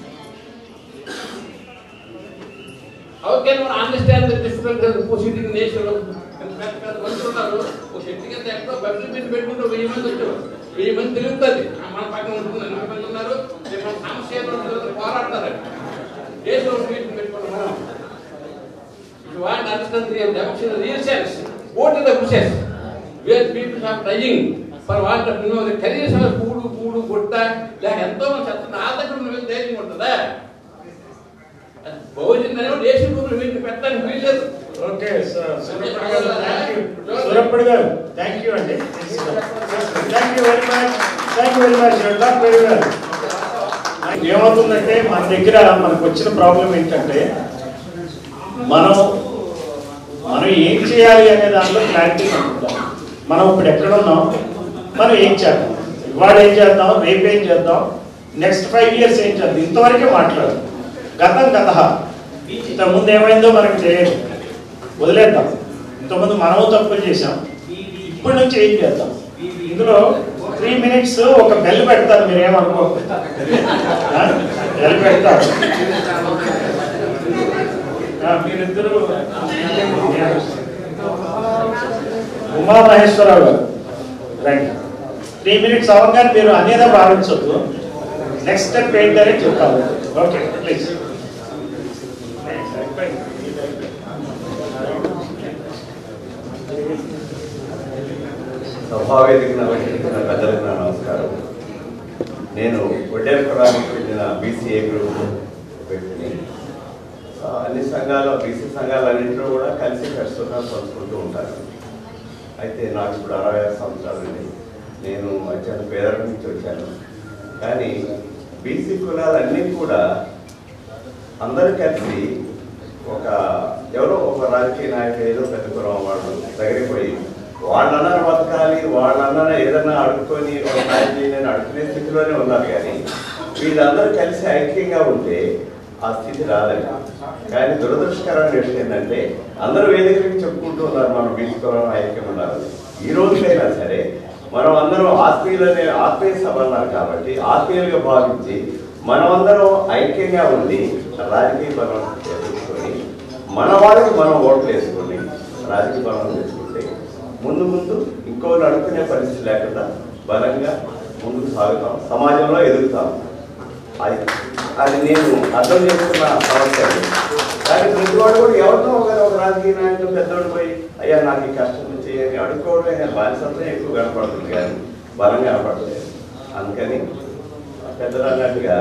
How can one understand the difference of position in nature? ఉన్నారు ఒక శక్తి కింద ఎక్కడో బస్సు మీద పెట్టుకుంటూ 1000 మంది వచ్చారు. 1000 మంది తిరుగుతుంది. మన పక్కన ఉంటుంది 80 మంది ఉన్నారు. సమస్య పోరాడతారు. దేశంలో మీటింగ్ పెట్టుకుంటాం మనం. You want to understand the democracy in the real sense. What are the process where people are trying for what to know the careers of కూడు గుట్ట లేక ఎంతో మంది చెప్తున్న ఆ దగ్గర నువ్వు ధైర్యం ఉంటుందా? భోజనం దేశం వీటిని పెట్టడానికి వీల్లేదు. ఓకే సార్ సూరప్పడి గారు థ్యాంక్ యూ అండి. Thank you very much very well. ఏమవుతుందంటే మన దగ్గర మనకు వచ్చిన ప్రాబ్లం ఏంటంటే మనం ఏం చేయాలి అనే దాంట్లో క్లారిటీ ఉంటుంది. మనం ఇప్పుడు ఎక్కడ ఉన్నాం, మనం ఏం చేద్దాం, ఇవాళ ఏం చేద్దాం, రేపు ఏం చేద్దాం, నెక్స్ట్ 5 years ఏం చేద్దాం, ఇంతవరకే మాట్లాడు. గతం గత ఇంతకుముందు ఏమైందో మనకు తెలియదు, వదిలేద్దాం. ఇంతకుముందు మనము తప్పులు చేసాం, ఇప్పటి నుంచి ఏం చేద్దాం. ఇందులో 3 minutes ఒక బెల్ పెడతారు, మీరేమనుకోకపోతే బెల్ పెడతారు. మీరిద్దరు ఉమామహేశ్వరరావు గారు రైట్. 3 minutes అవ్వగానే మీరు అనేదా భావించవద్దు, నెక్స్ట్ స్టెప్ ఏంటనే చెప్తాను. Okay please. సభావేదికన వచ్చిన పెద్దలకు నా నమస్కారం. నేను ఒడ్డేరు కులానికి చెందిన బీసీఏ గ్రూప్ వ్యక్తిని. అన్ని సంఘాలు బీసీ సంఘాలన్నింటిలో కూడా కలిసి కష్టసుఖాలు పంచుకుంటూ ఉంటారు. అయితే నాకు ఇప్పుడు 66 సంవత్సరాలండి. నేను అత్యంత పేదరికం నుంచి వచ్చాను. కానీ బీసీ కులాలన్నీ కూడా అందరూ కలిసి ఎవరో ఒక రాజకీయ నాయకులు ఏదో పెద్ద కులం వాళ్ళు దగ్గరికి పోయి వాళ్ళన్నా బతకాలి, వాళ్ళన్నా ఏదన్నా అడుక్కొని ఒక నాయకుని అడుక్కునే స్థితిలోనే ఉన్నారు. కానీ వీళ్ళందరూ కలిసి ఐక్యంగా ఉంటే ఆ స్థితి రాదండి. కానీ దురదృష్టకరమైన విషయం ఏంటంటే అందరూ వేదికలకి చెప్పుకుంటూ ఉన్నారు మనం బీసీ కులం ఐక్యం ఉన్నారు. ఈ రోజుకైనా సరే మనం అందరం ఆత్మీయ సభ అన్నారు కాబట్టి ఆత్మీయులుగా భావించి మనమందరం ఐక్యంగా ఉండి రాజకీయ బలం ఎదుర్కొని మన వాళ్ళకి మనం ఓట్లు వేసుకొని రాజకీయ బలం తెచ్చుకుంటే ముందు ఇంకోళ్ళు అడుక్కునే పరిస్థితి లేకుండా బలంగా ముందుకు సాగుతాం, సమాజంలో ఎదుగుతాం. అది నేను అర్థం చేసుకున్న సమస్య. కానీ ప్రతి వాడు కూడా ఎవరితో ఒక రాజకీయ నాయకులు పెద్దవాడు పోయి అయ్యా నాకు ఈ కష్టం నుంచి అని అడుక్కోవడమే కానీ బానిసత్వం ఎక్కువ కనపడుతుంది కానీ బలం కనపడలేదు. అందుకని పెద్దలు అన్నట్టుగా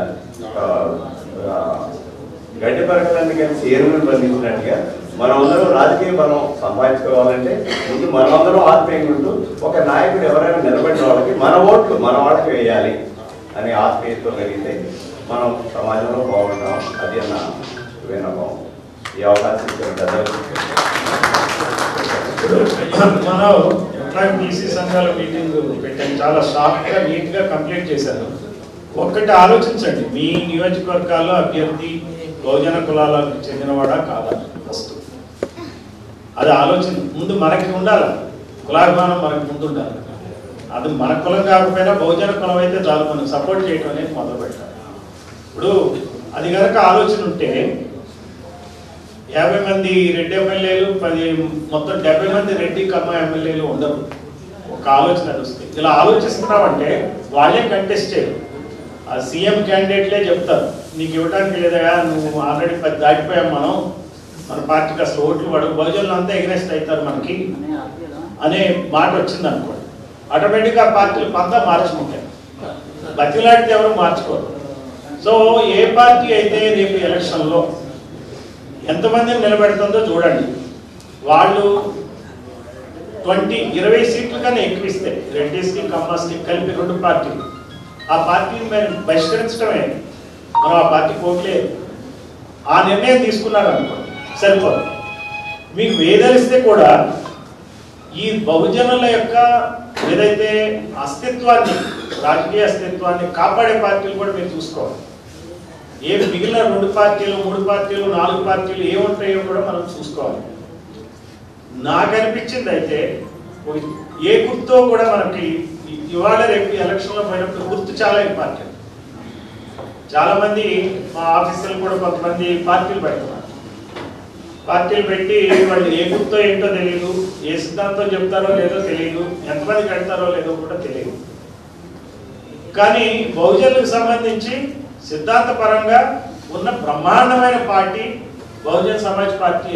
గడ్డి పరకలన్నీ కలిసి ఏరువులు బంధించినట్టుగా మనమందరం రాజకీయ బలం సంపాదించుకోవాలంటే ముందు మనమందరం ఆత్మీయంగా ఉంటూ ఒక నాయకుడు ఎవరైనా నిలబడిన వాళ్ళకి మన ఓట్లు మన వాళ్ళకి వేయాలి అనే ఆత్మీయతతో కలిగితే మనం సమాజంలో బాగుంటాం. అది అన్న వినపం. ఈ అవకాశం మనం బీసీ సంఘాల మీటింగ్ పెట్టాం, చాలా షార్ప్గా నీట్గా కంప్లీట్ చేశారు. ఒక్కటి ఆలోచించండి, మీ నియోజకవర్గాల్లో అభ్యర్థి బహుజన కులాలకు చెందినవాడా కాదా? ఫస్ట్ అది ఆలోచన ముందు మనకి ఉండాలి. కులాభిమానం మనకు ముందు ఉండాలి. అది మన కులం కాకపోయినా బహుజన కులం అయితే చాలు మనం సపోర్ట్ చేయడం అనేది మొదలు పెట్టాలి. ఇప్పుడు అది కనుక ఆలోచన ఉంటే 50 మంది రెడ్డి ఎమ్మెల్యేలు మొత్తం 70 మంది రెడ్డి కమ్మ ఎమ్మెల్యేలు ఉండరు. ఒక ఆలోచన వస్తుంది. ఇలా ఆలోచిస్తున్నామంటే వాళ్ళే కంటెస్ట్ చేయరు. ఆ సీఎం క్యాండిడేట్లే చెప్తారు నీకు ఇవ్వడానికి లేదా, నువ్వు ఆల్రెడీ 10 దాటిపోయాం మనం, మన పార్టీకి అసలు ఓట్లు పడవు, బహుజనులు అంతా ఎగ్నెస్ట్ అవుతారు మనకి అనే మాట వచ్చింది అనుకోండి, ఆటోమేటిక్గా ఆ పార్టీలు పంతా మార్చుకుంటాయి. బతిలాడితే ఎవరు మార్చుకోరు. సో ఏ పార్టీ అయితే రేపు ఎలక్షన్లో ఎంతమందిని నిలబెడుతుందో చూడండి. వాళ్ళు 20 సీట్ల కన్నా ఎక్కువ ఇస్తే రెడ్డిస్కి కమ్మస్కి కలిపి 2 పార్టీలు, ఆ పార్టీని మేము బహిష్కరించడమే, మనం ఆ పార్టీ పోట్లేదు. ఆ నిర్ణయం తీసుకున్నారు అనుకోండి సరిపోదు. మీకు వేదలిస్తే కూడా ఈ బహుజనుల యొక్క ఏదైతే అస్తిత్వాన్ని, రాజకీయ అస్తిత్వాన్ని కాపాడే పార్టీలు కూడా మీరు చూసుకోవాలి. ఏ మిగిలిన 2 పార్టీలు 3 పార్టీలు 4 పార్టీలు ఏముంటాయో కూడా మనం చూసుకోవాలి. నాకు అనిపించింది అయితే ఏ గుర్తో కూడా మనకి ఇవాళ రేపు ఎలక్షన్లో పోయినప్పుడు గుర్తు చాలా ఇంపార్టెంట్. చాలా మంది మా ఆఫీసర్లు కూడా కొంతమంది పార్టీలు పెడుతున్నారు. పార్టీలు పెట్టి వాళ్ళు ఏ గుర్తో ఏంటో తెలియదు, ఏ సిద్ధాంతం చెప్తారో లేదో తెలియదు, ఎంతమంది కడతారో లేదో కూడా తెలియదు. కానీ బహుజనులకు సంబంధించి సిద్ధాంతపరంగా ఉన్న బ్రహ్మాండమైన పార్టీ బహుజన్ సమాజ్ పార్టీ.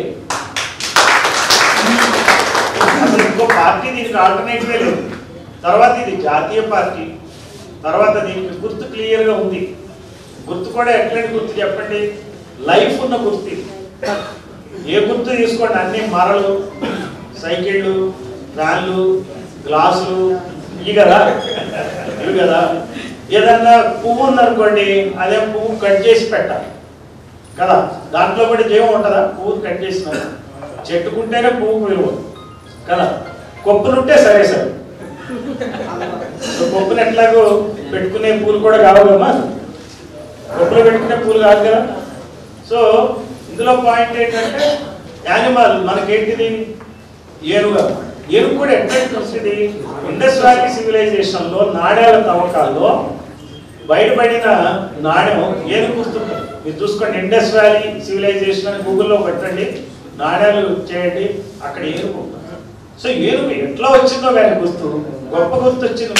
అసలు ఇంకో పార్టీ దీనికి ఆల్టర్నేటివే లేదు. తర్వాత ఇది జాతీయ పార్టీ, తర్వాత దీనికి గుర్తు క్లియర్గా ఉంది. గుర్తు కూడా ఎట్లాంటి గుర్తు చెప్పండి, లైఫ్ ఉన్న గుర్తు. ఏ గుర్తు తీసుకోండి, అన్ని మరలు, సైకిళ్ళు, ఫ్యాన్లు, గ్లాసులు, ఇవి కదా. ఏదన్నా పువ్వు ఉందనుకోండి, అదే పువ్వు కట్ చేసి పెట్టాలి కదా, దాంట్లో కూడా జీవం ఉంటుందా? పువ్వు కట్ చేసిన చెట్టుకుంటేనే పువ్వు విలువ కదా. కొప్పునుంటే సరే సరే, కొప్పును ఎట్లాగో పెట్టుకునే పూలు కూడా కావాలమ్మా, కొప్పులో పెట్టుకునే పూలు కాదు కదా. సో ఇందులో పాయింట్ ఏంటంటే యానిమల్ మనకేంటిది, ఏనుగా. ఏనుగు కూడా ఎట్లయితే వస్తుంది, ఇండస్ వ్యాలీ సివిలైజేషన్లో నాణ్యాల తవ్వకాల్లో బయటపడిన నాణ్యం ఏనుగు గుర్తుంది. మీరు చూసుకోండి, ఇండస్ వ్యాలీ సివిలైజేషన్ అని గూగుల్లో పెట్టండి, నాణ్యాలు చేయండి, అక్కడ ఏనుగు ఉంటుంది. సో ఏనుగు ఎట్లా వచ్చిందో కానీ గుర్తు, గొప్ప గుర్తు వచ్చింది.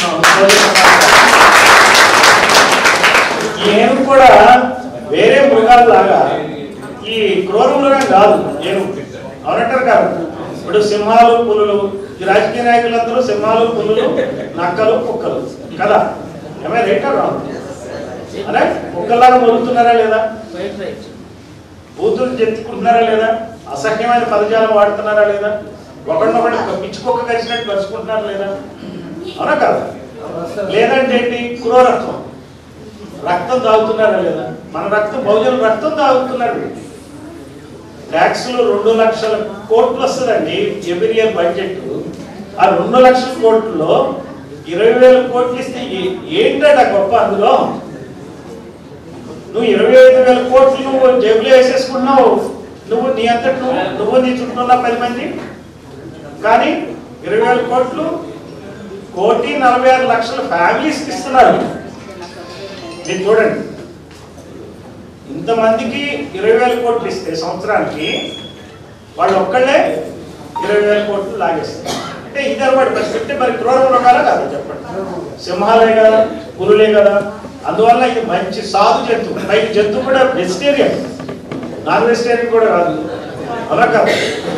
ఈ ఏనుగు కూడా వేరే మృగాలలాగా ఈ క్రూర మృగం కాదు ఏనుగు, అవునంటారు కాదు. ఇప్పుడు సింహాలు పులులు, ఈ రాజకీయ నాయకులందరూ సింహాలు పులులు నక్కలు కుక్కలు కదా, ఏమైనా రేటా రాదు అరే, కుక్కలాగా మొలుతున్నారా లేదా, బూతులు చెప్పుకుంటున్నారా లేదా, అసహ్యమైన పదజాలం వాడుతున్నారా లేదా, ఒకరినొకటి పిచ్చి కుక్క కలిసినట్టు కలుసుకుంటున్నారా లేదా, అవునా కాదు. లేదంటే ఏంటి, క్రూరత్వం, రక్తం తాగుతున్నారా లేదా. మన రక్తం, బహుజనులు రక్తం తాగుతున్నారు. ట్యాక్స్లు 2 లక్షల కోట్లు వస్తుందండి ఎవ్రీ ఇయర్ బడ్జెట్. ఆ 2 లక్షల కోట్లలో 20,000 కోట్లు ఇస్తే ఏంటట గొప్ప అందులో? నువ్వు 25,000 కోట్లు నువ్వు జేబులో వేసేసుకున్నావు, నువ్వు నీ అంతటి నువ్వు నీ చుట్టూ ఉన్న 10 మంది. కానీ 20,000 కోట్లు 1,46,00,000 ఫ్యామిలీస్కి ఇస్తున్నారు. మీరు చూడండి, ఇంతమందికి 20,000 కోట్లు ఇస్తే సంవత్సరానికి వాళ్ళు ఒక్కళ్ళే 20,000 కోట్లు లాగేస్తారు. అంటే ఇద్దరు వాడి పరిస్థితి. మరి క్రూర మృగాలా కాదు చెప్పండి, సింహాలే కదా, పులులే కదా. అందువల్ల ఇది మంచి సాధు జంతువు. పైకి జంతువు కూడా వెజిటేరియన్, నాన్ వెజిటేరియన్ కూడా కాదు, అలా కాదు.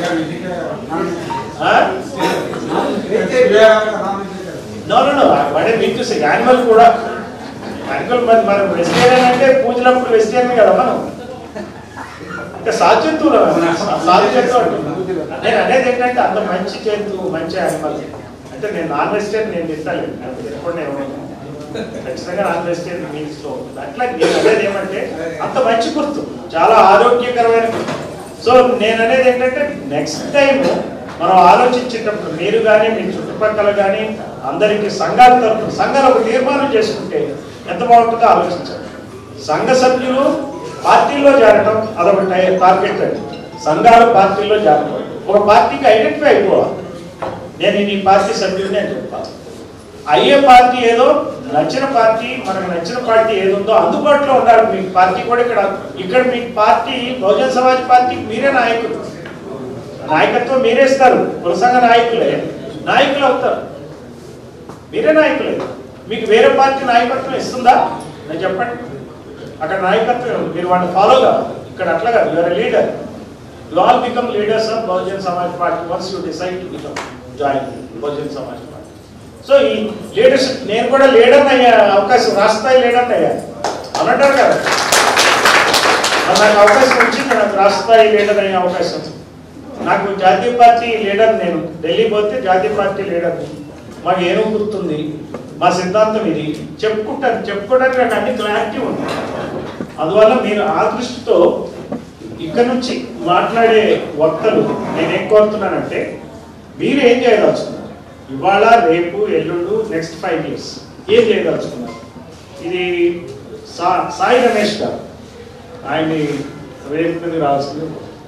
వాడే మీకు చూసే యానిమల్ కూడా, యానిమల్ మరి మనం వెజిటేరియన్ అంటే పూజలప్పుడు వెజిటేరియన్ కదా మనం, అంటే సాధు జంతువులు, సాధు జంతువు అంటున్నాను నేను. అనేది ఏంటంటే అంత మంచి జంతువు, మంచి యానిమల్. అంటే నేను నాన్ వెజిటేరియన్ నేను తింటాను, తినకుండా ఏమన్నా ఖచ్చితంగా నాన్ వెజిటేరియన్ మీల్స్ లో ఉంటుంది. అట్లా నేను అనేది ఏమంటే అంత మంచి గుర్తు, చాలా ఆరోగ్యకరమైన గుర్తు. సో నేను అనేది ఏంటంటే నెక్స్ట్ టైం మనం ఆలోచించేటప్పుడు మీరు కానీ మీ చుట్టుపక్కల కానీ అందరికీ సంఘాల తరఫున, సంఘాలు ఒక తీర్మానం చేసుకుంటే ఎంత బాగుంటుందో ఆలోచించాలి. సంఘ సభ్యులు పార్టీల్లో చేరటం అదొక టార్గెట్ అండి. సంఘాలు పార్టీల్లో చేరటం, ఒక పార్టీకి ఐడెంటిఫై అయిపోవాలి. నేను ఈ పార్టీ సభ్యుడిని అని చెప్పాలి. అయ్యే పార్టీ ఏదో, నచ్చిన పార్టీ, మనకు నచ్చిన పార్టీ ఏది ఉందో అందుబాటులో ఉండాలి. మీకు పార్టీ కూడా ఇక్కడ మీకు పార్టీ బహుజన్ సమాజ్ పార్టీకి మీరే నాయకులు, నాయకత్వం మీరే ఇస్తారు. కుల సంఘ నాయకులే నాయకులు అవుతారు, మీరే నాయకులే. మీకు వేరే పార్టీ నాయకత్వం ఇస్తుందా నేను చెప్పండి. అక్కడ నాయకత్వం మీరు వాళ్ళని ఫాలో కావాలి, ఇక్కడ అట్లా కాదు. You're leader, You all become leaders of Bahujan Samaj Party once you decide to join Bahujan Samaj Party. So ఈ లీడర్షిప్ నేను కూడా లీడర్ అయ్యే అవకాశం రాష్ట్రస్థాయి లీడర్ అయ్యా అనంటారు కదా, నాకు అవకాశం వచ్చింది, నాకు రాష్ట్రస్థాయి లీడర్ అయ్యే అవకాశం. నాకు జాతీయ పార్టీ లీడర్, నేను ఢిల్లీ పోతే జాతీయ పార్టీ లీడర్, మాకు ఏమో గుర్తుంది, మా సిద్ధాంతం ఇది చెప్పుకోవడానికి నాకు అన్ని క్లారిటీ ఉంది. అందువల్ల మీరు ఆ దృష్టితో ఇక్కడ నుంచి మాట్లాడే వక్తలు నేనేం కోరుతున్నానంటే, మీరు ఏం చేయదలుచుకున్నారు ఇవాళ, రేపు, ఎల్లుండు, నెక్స్ట్ 5 years ఏం చేయదలుచుకున్నారు? ఇది సాయి రమేష్ గారు, ఆయన్ని వేదిక మీద రావాల్సింది.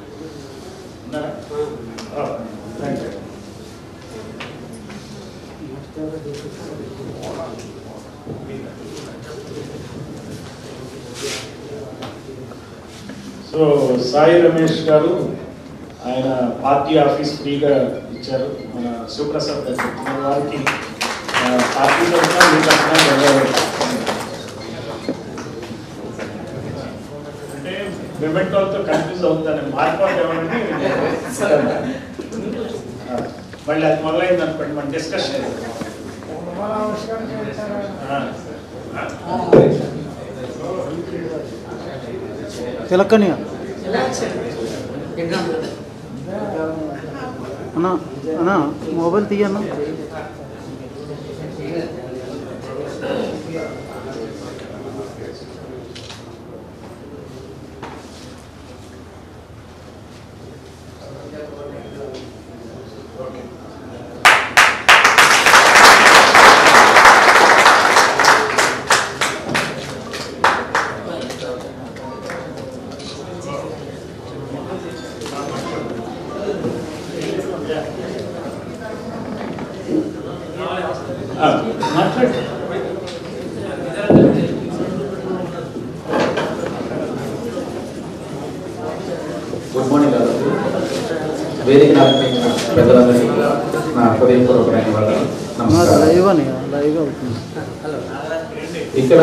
సో సాయి రమేష్ గారు ఆయన పార్టీ ఆఫీస్ ఫ్రీగా ఇచ్చారు, మన శివప్రసాద్ గారు చెప్తున్నారు, వారికి పార్టీ తరఫున మీ తరఫున అంటే మెమెంటోలతో కన్ఫ్యూజ్ అవుతుందని మార్పాటు ఏమంటే మళ్ళీ అది మొదలైంది అనుకోండి మన డిస్కషన్. తిలక్కనియా అన్నా అన్నా మొబైల్ తీయన్నా. గుడ్ మార్నింగ్ అందరికీ. వేదిక పెద్దలందరికీ నా హృదయపూర్వకమైన నమస్కారం. ఇక్కడ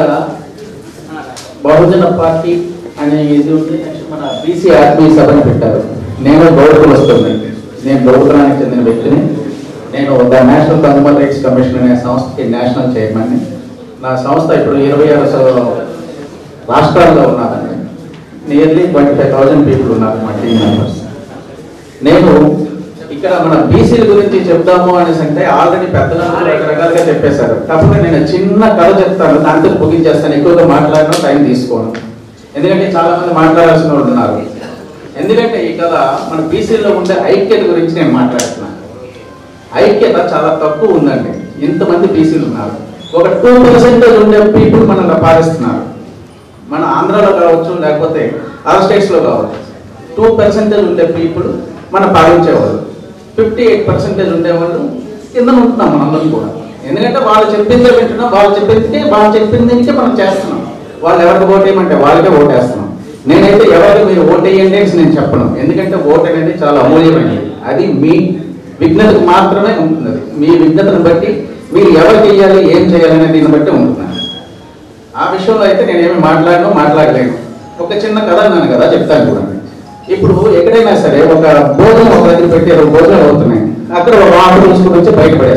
బహుజన పార్టీ అనే ఇది ఉంది, మన బీసీ ఆర్మీ సభను పెట్టారు. నేను గౌరవం వస్తుంది, నేను గౌరవానికి చెందిన వ్యక్తిని. నేను the national consumer rights commission అనే సంస్థకి నేషనల్ చైర్మన్ని. నా సంస్థ ఇప్పుడు 26 రాష్ట్రాల్లో ఉన్నారండి. నియర్లీ 25,000 పీపుల్ ఉన్నారు మా టీమ్ మెంబర్స్. నేను ఇక్కడ మన బీసీల గురించి చెప్దాము అనేసి అంటే ఆల్రెడీ పెద్దలు రకరకాలుగా చెప్పేశారు. కాకపోతే నేను చిన్న కథ చెప్తాను, దాంతో ముగించేస్తాను. ఎక్కువగా మాట్లాడడం టైం తీసుకోను, ఎందుకంటే చాలా మంది మాట్లాడాల్సిన వాళ్ళు ఉన్నారు. ఎందుకంటే ఈ కథ మన బీసీలో ఉండే ఐక్యత గురించి నేను మాట్లాడుతున్నాను. ఐక్యత చాలా తక్కువ ఉందండి. ఇంతమంది బీసీలు ఉన్నారు, ఒక 2% ఉండే పీపుల్ మనల్ని పాలిస్తున్నారు. మన ఆంధ్రాలో కావచ్చు, లేకపోతే అదర్ స్టేట్స్లో కావచ్చు. 2% ఉండే పీపుల్ మనం పాలించేవాళ్ళు, 58% ఉండేవాళ్ళు కింద ఉంటున్నాం మనందరం కూడా. ఎందుకంటే వాళ్ళు చెప్పిందే వింటున్నాం, వాళ్ళు చెప్పింది మనం చేస్తున్నాం. వాళ్ళు ఎవరికి ఓటేయమంటే వాళ్ళకే ఓటేస్తున్నాం. నేనైతే ఎవరికి మీరు ఓటేయండి అని నేను చెప్పను, ఎందుకంటే ఓటు అనేది చాలా అమూల్యమైనది. అది మీ విజ్ఞతకు మాత్రమే ఉంటుంది. మీ విజ్ఞతను బట్టి మీరు ఎవరు చేయాలి, ఏం చేయాలనే దీన్ని బట్టి ఉంటున్నాను. ఆ విషయంలో అయితే నేనేమి మాట్లాడలేను. ఒక చిన్న కథ అన్నాను కదా, చెప్తాను చూడండి. ఇప్పుడు ఎక్కడైనా సరే ఒక భోజనం ఒక దగ్గర పెట్టి 2 భోజనాలు అవుతున్నాయి, అక్కడ ఒక వాటర్ తీసుకుని వచ్చి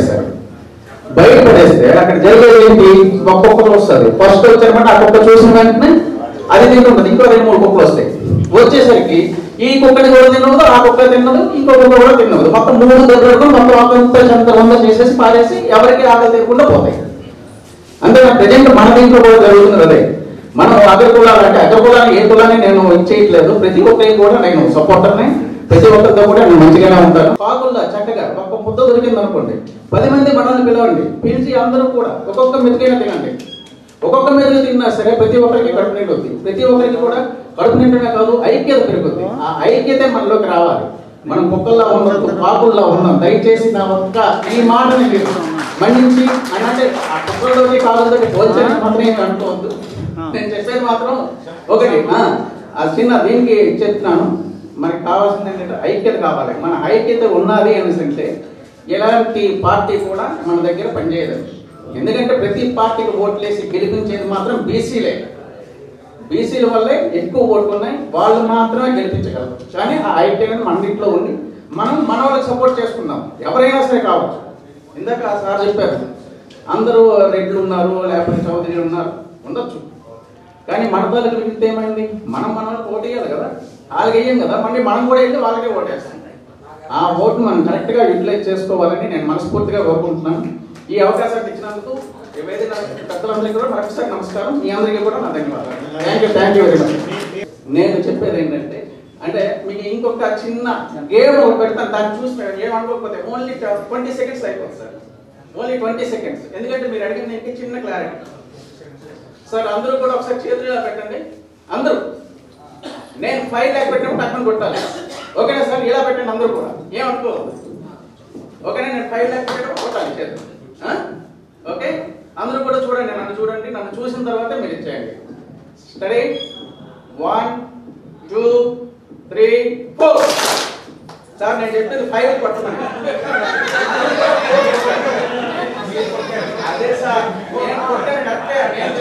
బయటపడేస్తే అక్కడ జరిగేది ఏంటి? ఒక్కొక్కరు వస్తుంది. ఫస్ట్ వచ్చారన్నమాట, ఆ కుక్క చూసిన వెంటనే అది తింటుంటుంది, ఇంకో 2-3 కుక్కలు వస్తాయి. వచ్చేసరికి ఈ కుక్కని కూడా తిన్నదు, ఆ కుక్క తిన్నదు, ఇంకో కుక్క కూడా తిన్నదు. మొత్తం 3 దగ్గర మొత్తం వంద చేసేసి పారేసి ఎవరికి ఆకలి తీరకుండా పోతాయి. అంటే ప్రజెంట్ మన దీంట్లో కూడా జరుగుతున్నది అదే. మనం అగ్రకులాలు అంటే అగ్రకులాన్ని ఏ కులాన్ని నేను ఇచ్చేయట్లేదు, ప్రతి ఒక్కరికి కూడా నేను సపోర్టర్ని, ప్రతి ఒక్కరితో కూడా నేను మంచిగానే ఉంటాను. పాకుల్లో చక్కగా ఒక్క ముద్ద దొరికింది అనుకోండి, 10 మంది మనల్ని పిలవండి, పిలిచి అందరూ కూడా ఒక్కొక్క మెతుకైనా తినండి. ఒక్కొక్క మెతుకు తిన్నా సరే ప్రతి ఒక్కరికి కడుపు నిండుద్ది. ప్రతి ఒక్కరికి కూడా కడుపు నిండమే కాదు, ఐక్యత పెరుగుద్ది. ఆ ఐక్యతే మనలోకి రావాలి. మనం కుక్కల్లా ఉండదు, పాకుల్లా ఉన్నాం. దయచేసి నా ఒక్క ఈ మాటని మన్నించి అంటే ఆ కుక్కల్లోకి కాళ్ళతోటి పోల్చని మాత్రం ఏమి అనుకోవద్దు. నేను చెప్పేది మాత్రం ఒకటి, ఆ చిన్న దీనికి చెప్తున్నాను. మనకి కావాల్సింది ఏంటంటే ఐక్యత కావాలి. మన ఐక్యత ఉన్నది అనేసి ఎలాంటి పార్టీ కూడా మన దగ్గర పనిచేయదు. ఎందుకంటే ప్రతి పార్టీకి ఓట్లేసి గెలిపించేది మాత్రం బీసీలే. బీసీల వల్లే ఎక్కువ ఓట్లు ఉన్నాయి, వాళ్ళు మాత్రమే గెలిపించగలరు. కానీ ఆ ఐటీ అనేది మన ఇంట్లో ఉండి మనం మన వాళ్ళకి సపోర్ట్ చేసుకుందాం, ఎవరైనా సరే కావచ్చు. ఇందాక ఆ సార్ చెప్పారు అందరూ రెడ్లు ఉన్నారు లేకపోతే చౌదరి ఉన్నారు, ఉండొచ్చు. కానీ మన వాళ్ళకి మిగిలితే ఏమైంది, మనం మన వాళ్ళకి ఓటు వేయాలి కదా, వాళ్ళకి వేయం కదా, మళ్ళీ మనం కూడా వెళ్ళి వాళ్ళకే ఓటేస్తాం. ఆ ఓటును మనం కరెక్ట్గా యూటిలైజ్ చేసుకోవాలని నేను మనస్ఫూర్తిగా కోరుకుంటున్నాను. ఈ అవకాశాన్ని ఇచ్చినందుకు పెద్దలందరికీ కూడా మరొకసారి నమస్కారం, మీ అందరికీ కూడా నా ధన్యవాదాలు. Thank you very much. నేను చెప్పేది ఏంటంటే, అంటే మీకు ఇంకొక చిన్న గేమ్ ఒకటి పెడతాను, దాన్ని చూసి ఏమనుకోకపోతే ఓన్లీ 20 సెకండ్స్ అయిపోతుంది సార్, ఓన్లీ 20 సెకండ్స్. ఎందుకంటే మీరు అడిగిన ఏంటి చిన్న క్లారిటీ సార్. అందరూ కూడా ఒకసారి చేతులు ఇలా పెట్టండి, అందరూ. నేను 5 లాక్ పెట్టినప్పుడు టక్కున కొట్టాలి, ఓకేనా సార్? ఇలా పెట్టండి అందరూ కూడా, ఏమనుకోవద్దు, ఓకేనా? నేను 5 లాక్ పెట్టినప్పుడు కొట్టాలి చేతులు, ఓకే? అందరూ కూడా చూడండి, నన్ను చూడండి, నన్ను చూసిన తర్వాత మీరు ఇచ్చేయండి. స్టడీ 1 2 3 4. సార్ నేను చెప్పేది 5 కొట్టమని. అదే సార్ నేను కొట్టాను కరెక్టే, నేను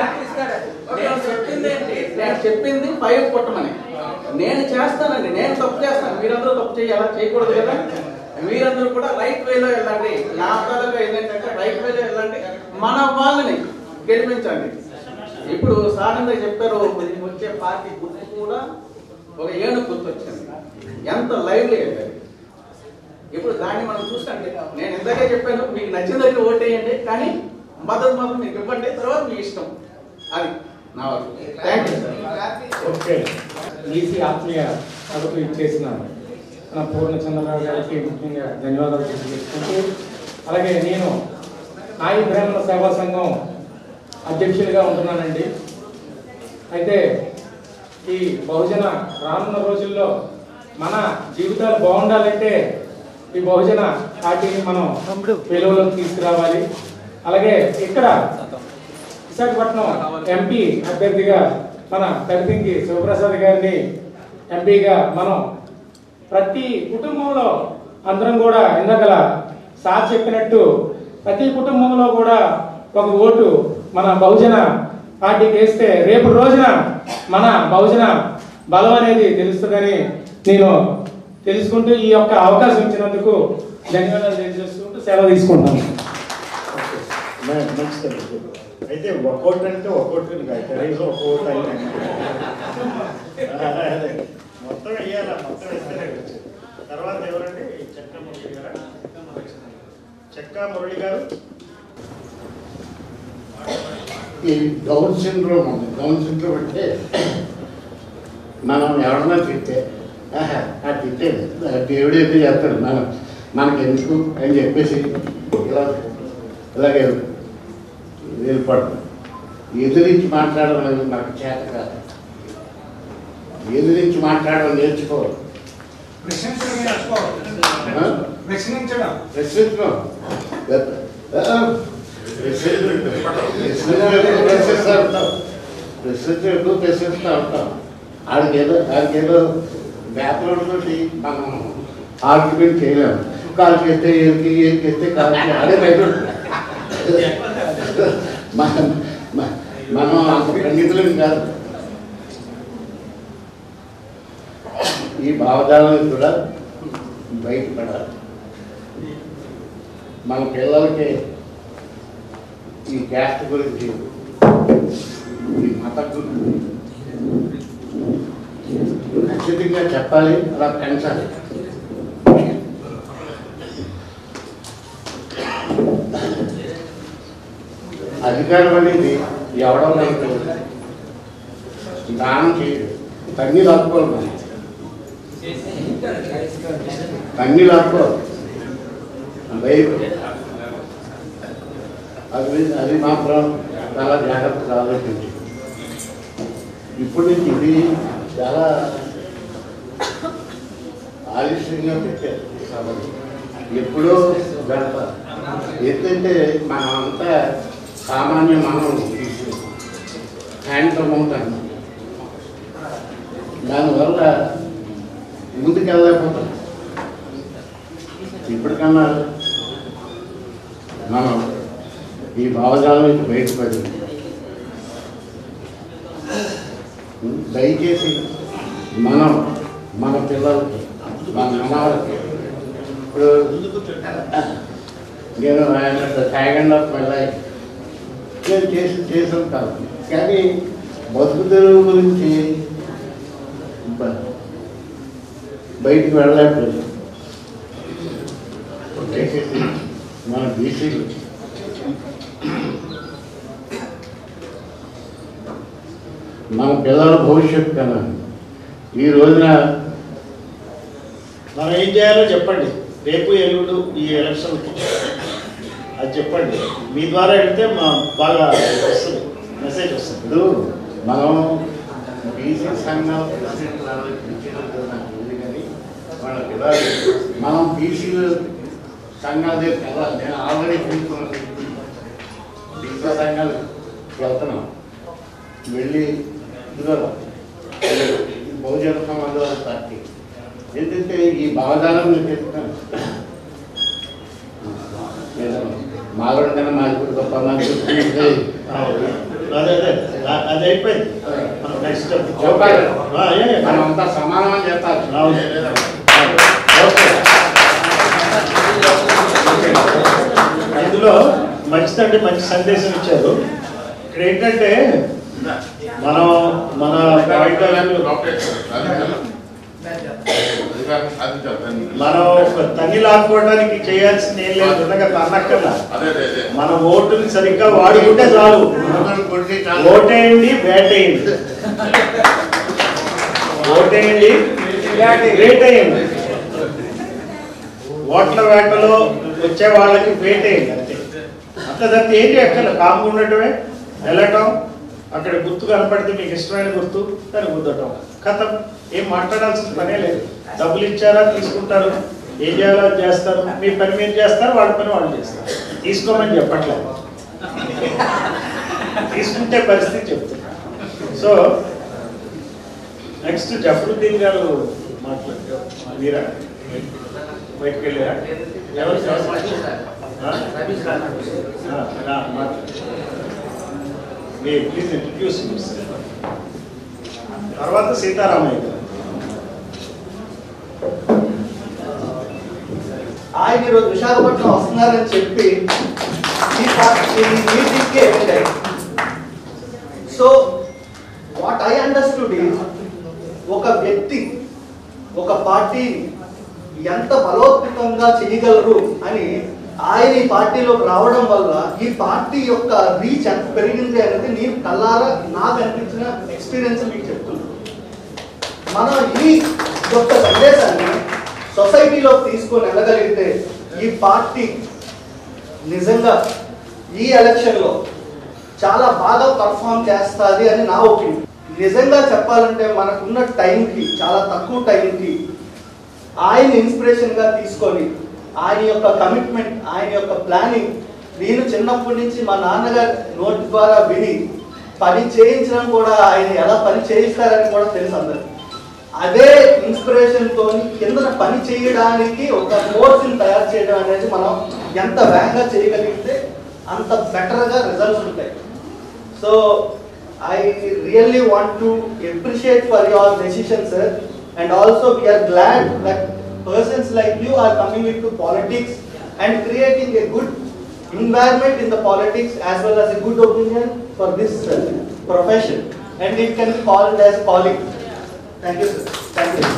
చెప్పింది 5 కొట్టమని. నేను చేస్తానండి, నేను తప్పు చేస్తాను, మీరందరూ తప్పు చేయాలా? చేయకూడదు కదా. మీరందరూ కూడా రైట్ వేలో వెళ్ళండి. నా ఆధారంగా ఏంటంటే రైట్ వేలో వెళ్ళండి, మన వాళ్ళని గెలిపించండి. ఇప్పుడు సాధారణంగా చెప్పారు వచ్చే పార్టీ గుర్తు కూడా ఒక ఏనుగు గుర్తు వచ్చింది, ఎంత లైవ్లీ అయితే. ఇప్పుడు దాన్ని మనం చూసండి, నేను ఇందాకే చెప్పాను మీకు నచ్చిన దగ్గర ఓటేయండి, కానీ మద్దతు మాత్రం మీకు ఇవ్వండి, తర్వాత మీ ఇష్టం. అది నా వరకు. Thank you sir. Okay, EC ఆత్మీయ సభకు ఇచ్చేసిన మన పూర్ణచంద్రరావు గారికి ముఖ్యంగా ధన్యవాదాలు తెలియజేసుకుంటూ, అలాగే నేను నాయి బ్రాహ్మణ సేవా సంఘం అధ్యక్షుడిగా ఉంటున్నానండి. అయితే ఈ బహుజన రానున్న రోజుల్లో మన జీవితాలు బాగుండాలంటే ఈ బహుజన పార్టీని మనం వెలుగులోకి తీసుకురావాలి. అలాగే ఇక్కడ విశాఖపట్నం ఎంపీ అభ్యర్థిగా మన తడిపింకి శివప్రసాద్ గారిని ఎంపీగా మనం ప్రతి కుటుంబంలో అందరం కూడా ఇందాకల సార్ చెప్పినట్టు ప్రతి కుటుంబంలో కూడా ఒక ఓటు మన బహుజన పార్టీకి వేస్తే రేపు రోజున మన బహుజన బలం అనేది తెలుస్తుందని నేను తెలుసుకుంటూ ఈ యొక్క అవకాశం ఇచ్చినందుకు ధన్యవాదాలు తెలియజేసుకుంటూ సెలవు తీసుకుంటాను. అయితే ఒక్కోటి అంటే ఒక్కోటి కనీసం ఒక్కోటి అయితే మొత్తం వేయాలా, మొత్తం వేస్తేనే వచ్చింది. తర్వాత ఎవరండి? చెక్కా మురళి గారు. చెక్కా మురళి గారు. ఈ డౌన్ సిండ్రోమ్ ఉంది. డౌన్ సిండ్రోమ్ అంటే మనం ఎవరన్నా తిట్టే ఆ తిట్టేది దేవుడు ఎందుకు చేస్తాడు, మనకి ఎందుకు అని చెప్పేసి ఇలాగే వెళ్ళిపడదు. ఎదిరించి మాట్లాడడం అనేది నాకు చేత కాదు. ఎదిరించి మాట్లాడడం నేర్చుకోవాలి. ప్రశ్నించడం ప్రశ్నిస్తూ ఉంటాం. ఆడికేదో బ్యాక్గ్రౌండ్ తోటి మనం ఆర్గ్యుమెంట్ చేయలేము. కాలు చేస్తే ఏది చేస్తే కాలు అదే బయట మనం అంత ఖండితులం కాదు. ఈ భావజాలను కూడా బయటపడాలి. మన పిల్లలకి ఈ క్యాస్ట్ గురించి, ఈ మతం గురించి ఖచ్చితంగా చెప్పాలి, అలా పెంచాలి. అధికారం అనేది ఎవడో మనకు దానం చేయదు. తన్ని లాక్కోవాలి, తన్ని లాక్కోవాలి. అది మాత్రం చాలా జాగ్రత్తగా ఆలోచించి ఇప్పుడు నుంచి ఇది చాలా ఆలస్యంగా పెట్టారు. ఎప్పుడో గడప ఎందుకంటే మనం అంతా సామాన్య మానవులు హ్యాండ్సమ్ అవుతాను. దానివల్ల ముందుకెళ్ళలేకపోతాం. ఇప్పటికన్నా మనం ఈ భావజాలం నుంచి బయటపడి దయచేసి మనం మన పిల్లలకి మన మనవాళ్ళకి ఇప్పుడు నేను ఆయన ట్యాగండ్ ఆఫ్ మై లైఫ్ నేను చేసి ఉంటాను, కానీ బతుకు తెరువు గురించి బయటికి వెళ్ళలేకపోయింది. దయచేసి మన బీసీలు మన పిల్లల భవిష్యత్తు కన్నా ఈ రోజున మనం ఏం చేయాలో చెప్పండి. రేపు ఎల్లుండు ఈ ఎలక్షన్కి అది చెప్పండి. మీ ద్వారా వెళ్తే మా బాగా వస్తుంది, మెసేజ్ వస్తుంది. ఇప్పుడు మనం బీసీ సంఘం కానీ వాళ్ళ పిల్లలు మనం బీసీ సంఘాల దగ్గర వెళ్ళాలి. నేను ఆల్రెడీ బీసీ సంఘాలు వెళ్తున్నాం, వెళ్ళి ఇదిగో బహుజన సమాజవాద పార్టీ ఏంటంటే ఈ భావజాలం నేను చెప్తాను. మాలోడి కన్నా మాది కూడా గొప్ప అదే అది అయిపోయింది. నెక్స్ట్ మనం అంతా సమానం అని చెప్తారు. ఇందులో మంచిదంటే మంచి సందేశం ఇచ్చారు. ఇక్కడ ఏంటంటే మనం మన మనం తన్ని లాక్కోవడానికి చేయాల్సింది ఏం లేదు, నిజంగా తన్నక్కర్లా. మన ఓటుని సరిగ్గా వాడుకుంటే చాలు. ఓటేయండి, వేటేయండి, ఓటేయండి, వేటేయండి. ఓట్ల వేటలో వచ్చే వాళ్ళకి వేటేయండి అంతే. అంత తప్ప ఏం చేయక్కర్లేదు, కామ్గా ఉండటమే, వెళ్ళటం, అక్కడ గుర్తు కనపడితే మీకు ఇష్టమైన గుర్తు దాన్ని గుర్తటం, కథం. ఏం మాట్లాడాల్సిన పనే లేదు. డబ్బులు ఇచ్చారా తీసుకుంటారు, ఏం చేయాలో చేస్తారు, మీ పని మీరు చేస్తారు, వాళ్ళ పని వాళ్ళు చేస్తారు. తీసుకోమని చెప్పట్లేదు, తీసుకుంటే పరిస్థితి చెప్తున్నారు. సో నెక్స్ట్ జఫరుద్దీన్ గారు మాట్లాడారు. మీరా బయటకు వెళ్ళారా? ఎవరు ప్లీజ్ ఇంట్రడ్యూస్. తర్వాత సీతారామయ్య గారు. ఆయన ఈరోజు విశాఖపట్నం వస్తున్నారని చెప్పి ఈ మీటింగ్కి వెళ్ళాయి. So what I understood is ఒక వ్యక్తి ఒక పార్టీ ఎంత బలోపేతంగా చేయగలరు అని ఆయన ఈ పార్టీలోకి రావడం వల్ల ఈ పార్టీ యొక్క రీచ్ ఎంత పెరిగింది అనేది నేను కల్లారా నాకు అనిపించిన ఎక్స్పీరియన్స్ మీకు చెప్తున్నాను. మనం ఈ యొక్క సందేశాన్ని సొసైటీలో తీసుకొని వెళ్ళగలిగితే ఈ పార్టీ నిజంగా ఈ ఎలక్షన్లో చాలా బాగా పర్ఫామ్ చేస్తుంది అని నా ఒపీనియన్. నిజంగా చెప్పాలంటే మనకున్న టైంకి, చాలా తక్కువ టైంకి ఆయన ఇన్స్పిరేషన్గా తీసుకొని ఆయన యొక్క కమిట్మెంట్, ఆయన యొక్క ప్లానింగ్ నేను చిన్నప్పటి నుంచి మా నాన్నగారి నోటి ద్వారా విని పని చేయించడం కూడా, ఆయన ఎలా పని చేయిస్తారని కూడా తెలుసు అందరికి. అదే ఇన్స్పిరేషన్తో కింద పని చేయడానికి ఒక ఫోర్స్ని తయారు చేయడం అనేది మనం ఎంత వేగంగా చేయగలిగితే అంత బెటర్గా రిజల్ట్స్ ఉంటాయి. So I really want to appreciate for your decision sir, and also we are glad that persons like you are coming into politics and creating a good environment in the politics as well as a good opinion for this profession, and it can be called as calling. Thank you sir. Thank you.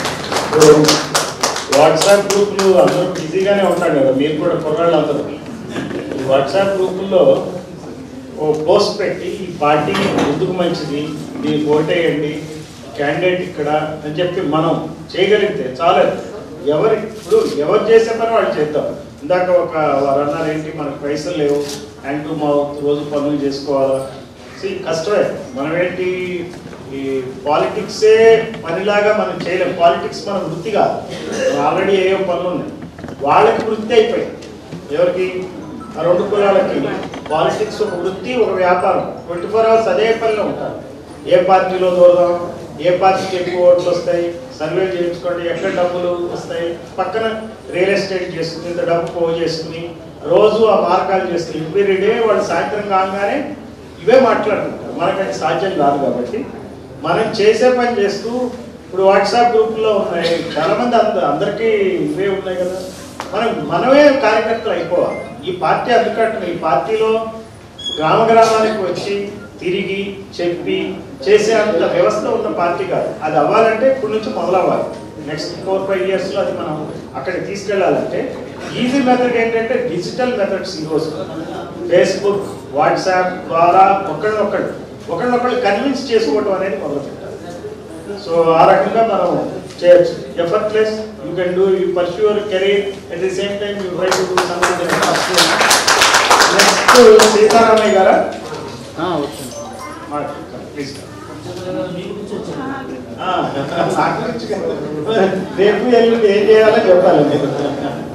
WhatsApp గ్రూపులు అందరూ బిజీగానే ఉంటాడు కదా, మీరు కూడా కుర్రాళ్ళు అందరూ ఈ WhatsApp గ్రూపుల్లో ఓ పోస్ట్ పెట్టి ఈ పార్టీ ఎందుకు మంచిది, మీరు ఓటేయండి, క్యాండిడేట్ ఇక్కడ అని చెప్పి మనం చేయగలిగితే చాలేదు. ఇప్పుడు ఎవరు చేసే పని వాళ్ళు చేద్దాం. ఇందాక ఒక వారు అన్నారు ఏంటి, మనకు పైసలు లేవు, హ్యాండ్ టు మౌత్, రోజు పనులు చేసుకోవాలా. కష్టమే. మనం ఏంటి ఈ పాలిటిక్సే పనిలాగా మనం చేయలేము. పాలిటిక్స్ మన వృత్తి కాదు, ఆల్రెడీ ఏవో పనులు ఉన్నాయి, వాళ్ళకి వృత్తి అయిపోయింది. ఎవరికి? ఆ రెండు కులాలకి పాలిటిక్స్ ఒక వృత్తి, ఒక వ్యాపారం. 24 hours అదే పనిలో ఉంటారు. ఏ పార్టీలో దూరదాం, ఏ పార్టీకి ఎక్కువ ఓట్లు వస్తాయి, సర్వే చేయించుకోండి, ఎక్కడ డబ్బులు వస్తాయి, పక్కన రియల్ ఎస్టేట్ చేసుకుని ఇంత డబ్బు పోగు చేసుకుని రోజు ఆ మార్గాలు చేసుకుని ఎవ్రీ డే వాళ్ళు సాయంత్రం కాగానే ఇవే మాట్లాడుకుంటారు. మనకది సాధ్యం కాదు. కాబట్టి మనం చేసే పని చేస్తూ ఇప్పుడు వాట్సాప్ గ్రూపుల్లో ఉన్నాయి చాలా మంది అందరికీ ఇవే ఉన్నాయి కదా, మనమే కార్యకర్తలు అయిపోవాలి. ఈ పార్టీ అందుకట్టు ఈ పార్టీలో గ్రామానికి వచ్చి తిరిగి చెప్పి చేసే అంత వ్యవస్థ ఉన్న పార్టీ కాదు. అది అవ్వాలంటే ఇప్పటి నుంచి మొదలవ్వాలి. నెక్స్ట్ 4-5 yearsలో అది మనం అక్కడికి తీసుకెళ్లాలంటే ఈజీ మెథడ్ ఏంటంటే డిజిటల్ మెథడ్స్. ఈరోజు ఫేస్బుక్, వాట్సాప్ ద్వారా ఒకరినొకళ్ళు కన్విన్స్ చేసుకోవటం అనేది మొదలు పెట్టాలి. సో ఆ రకంగా మనం చేయొచ్చు. Effortless, you can do, you pursue your career, at the same time you try to do something. Next Sitaramayya గారా, ప్లీజ్. రేపు ఎల్లుండి ఏం చేయాలో చెప్పాలి మీరు.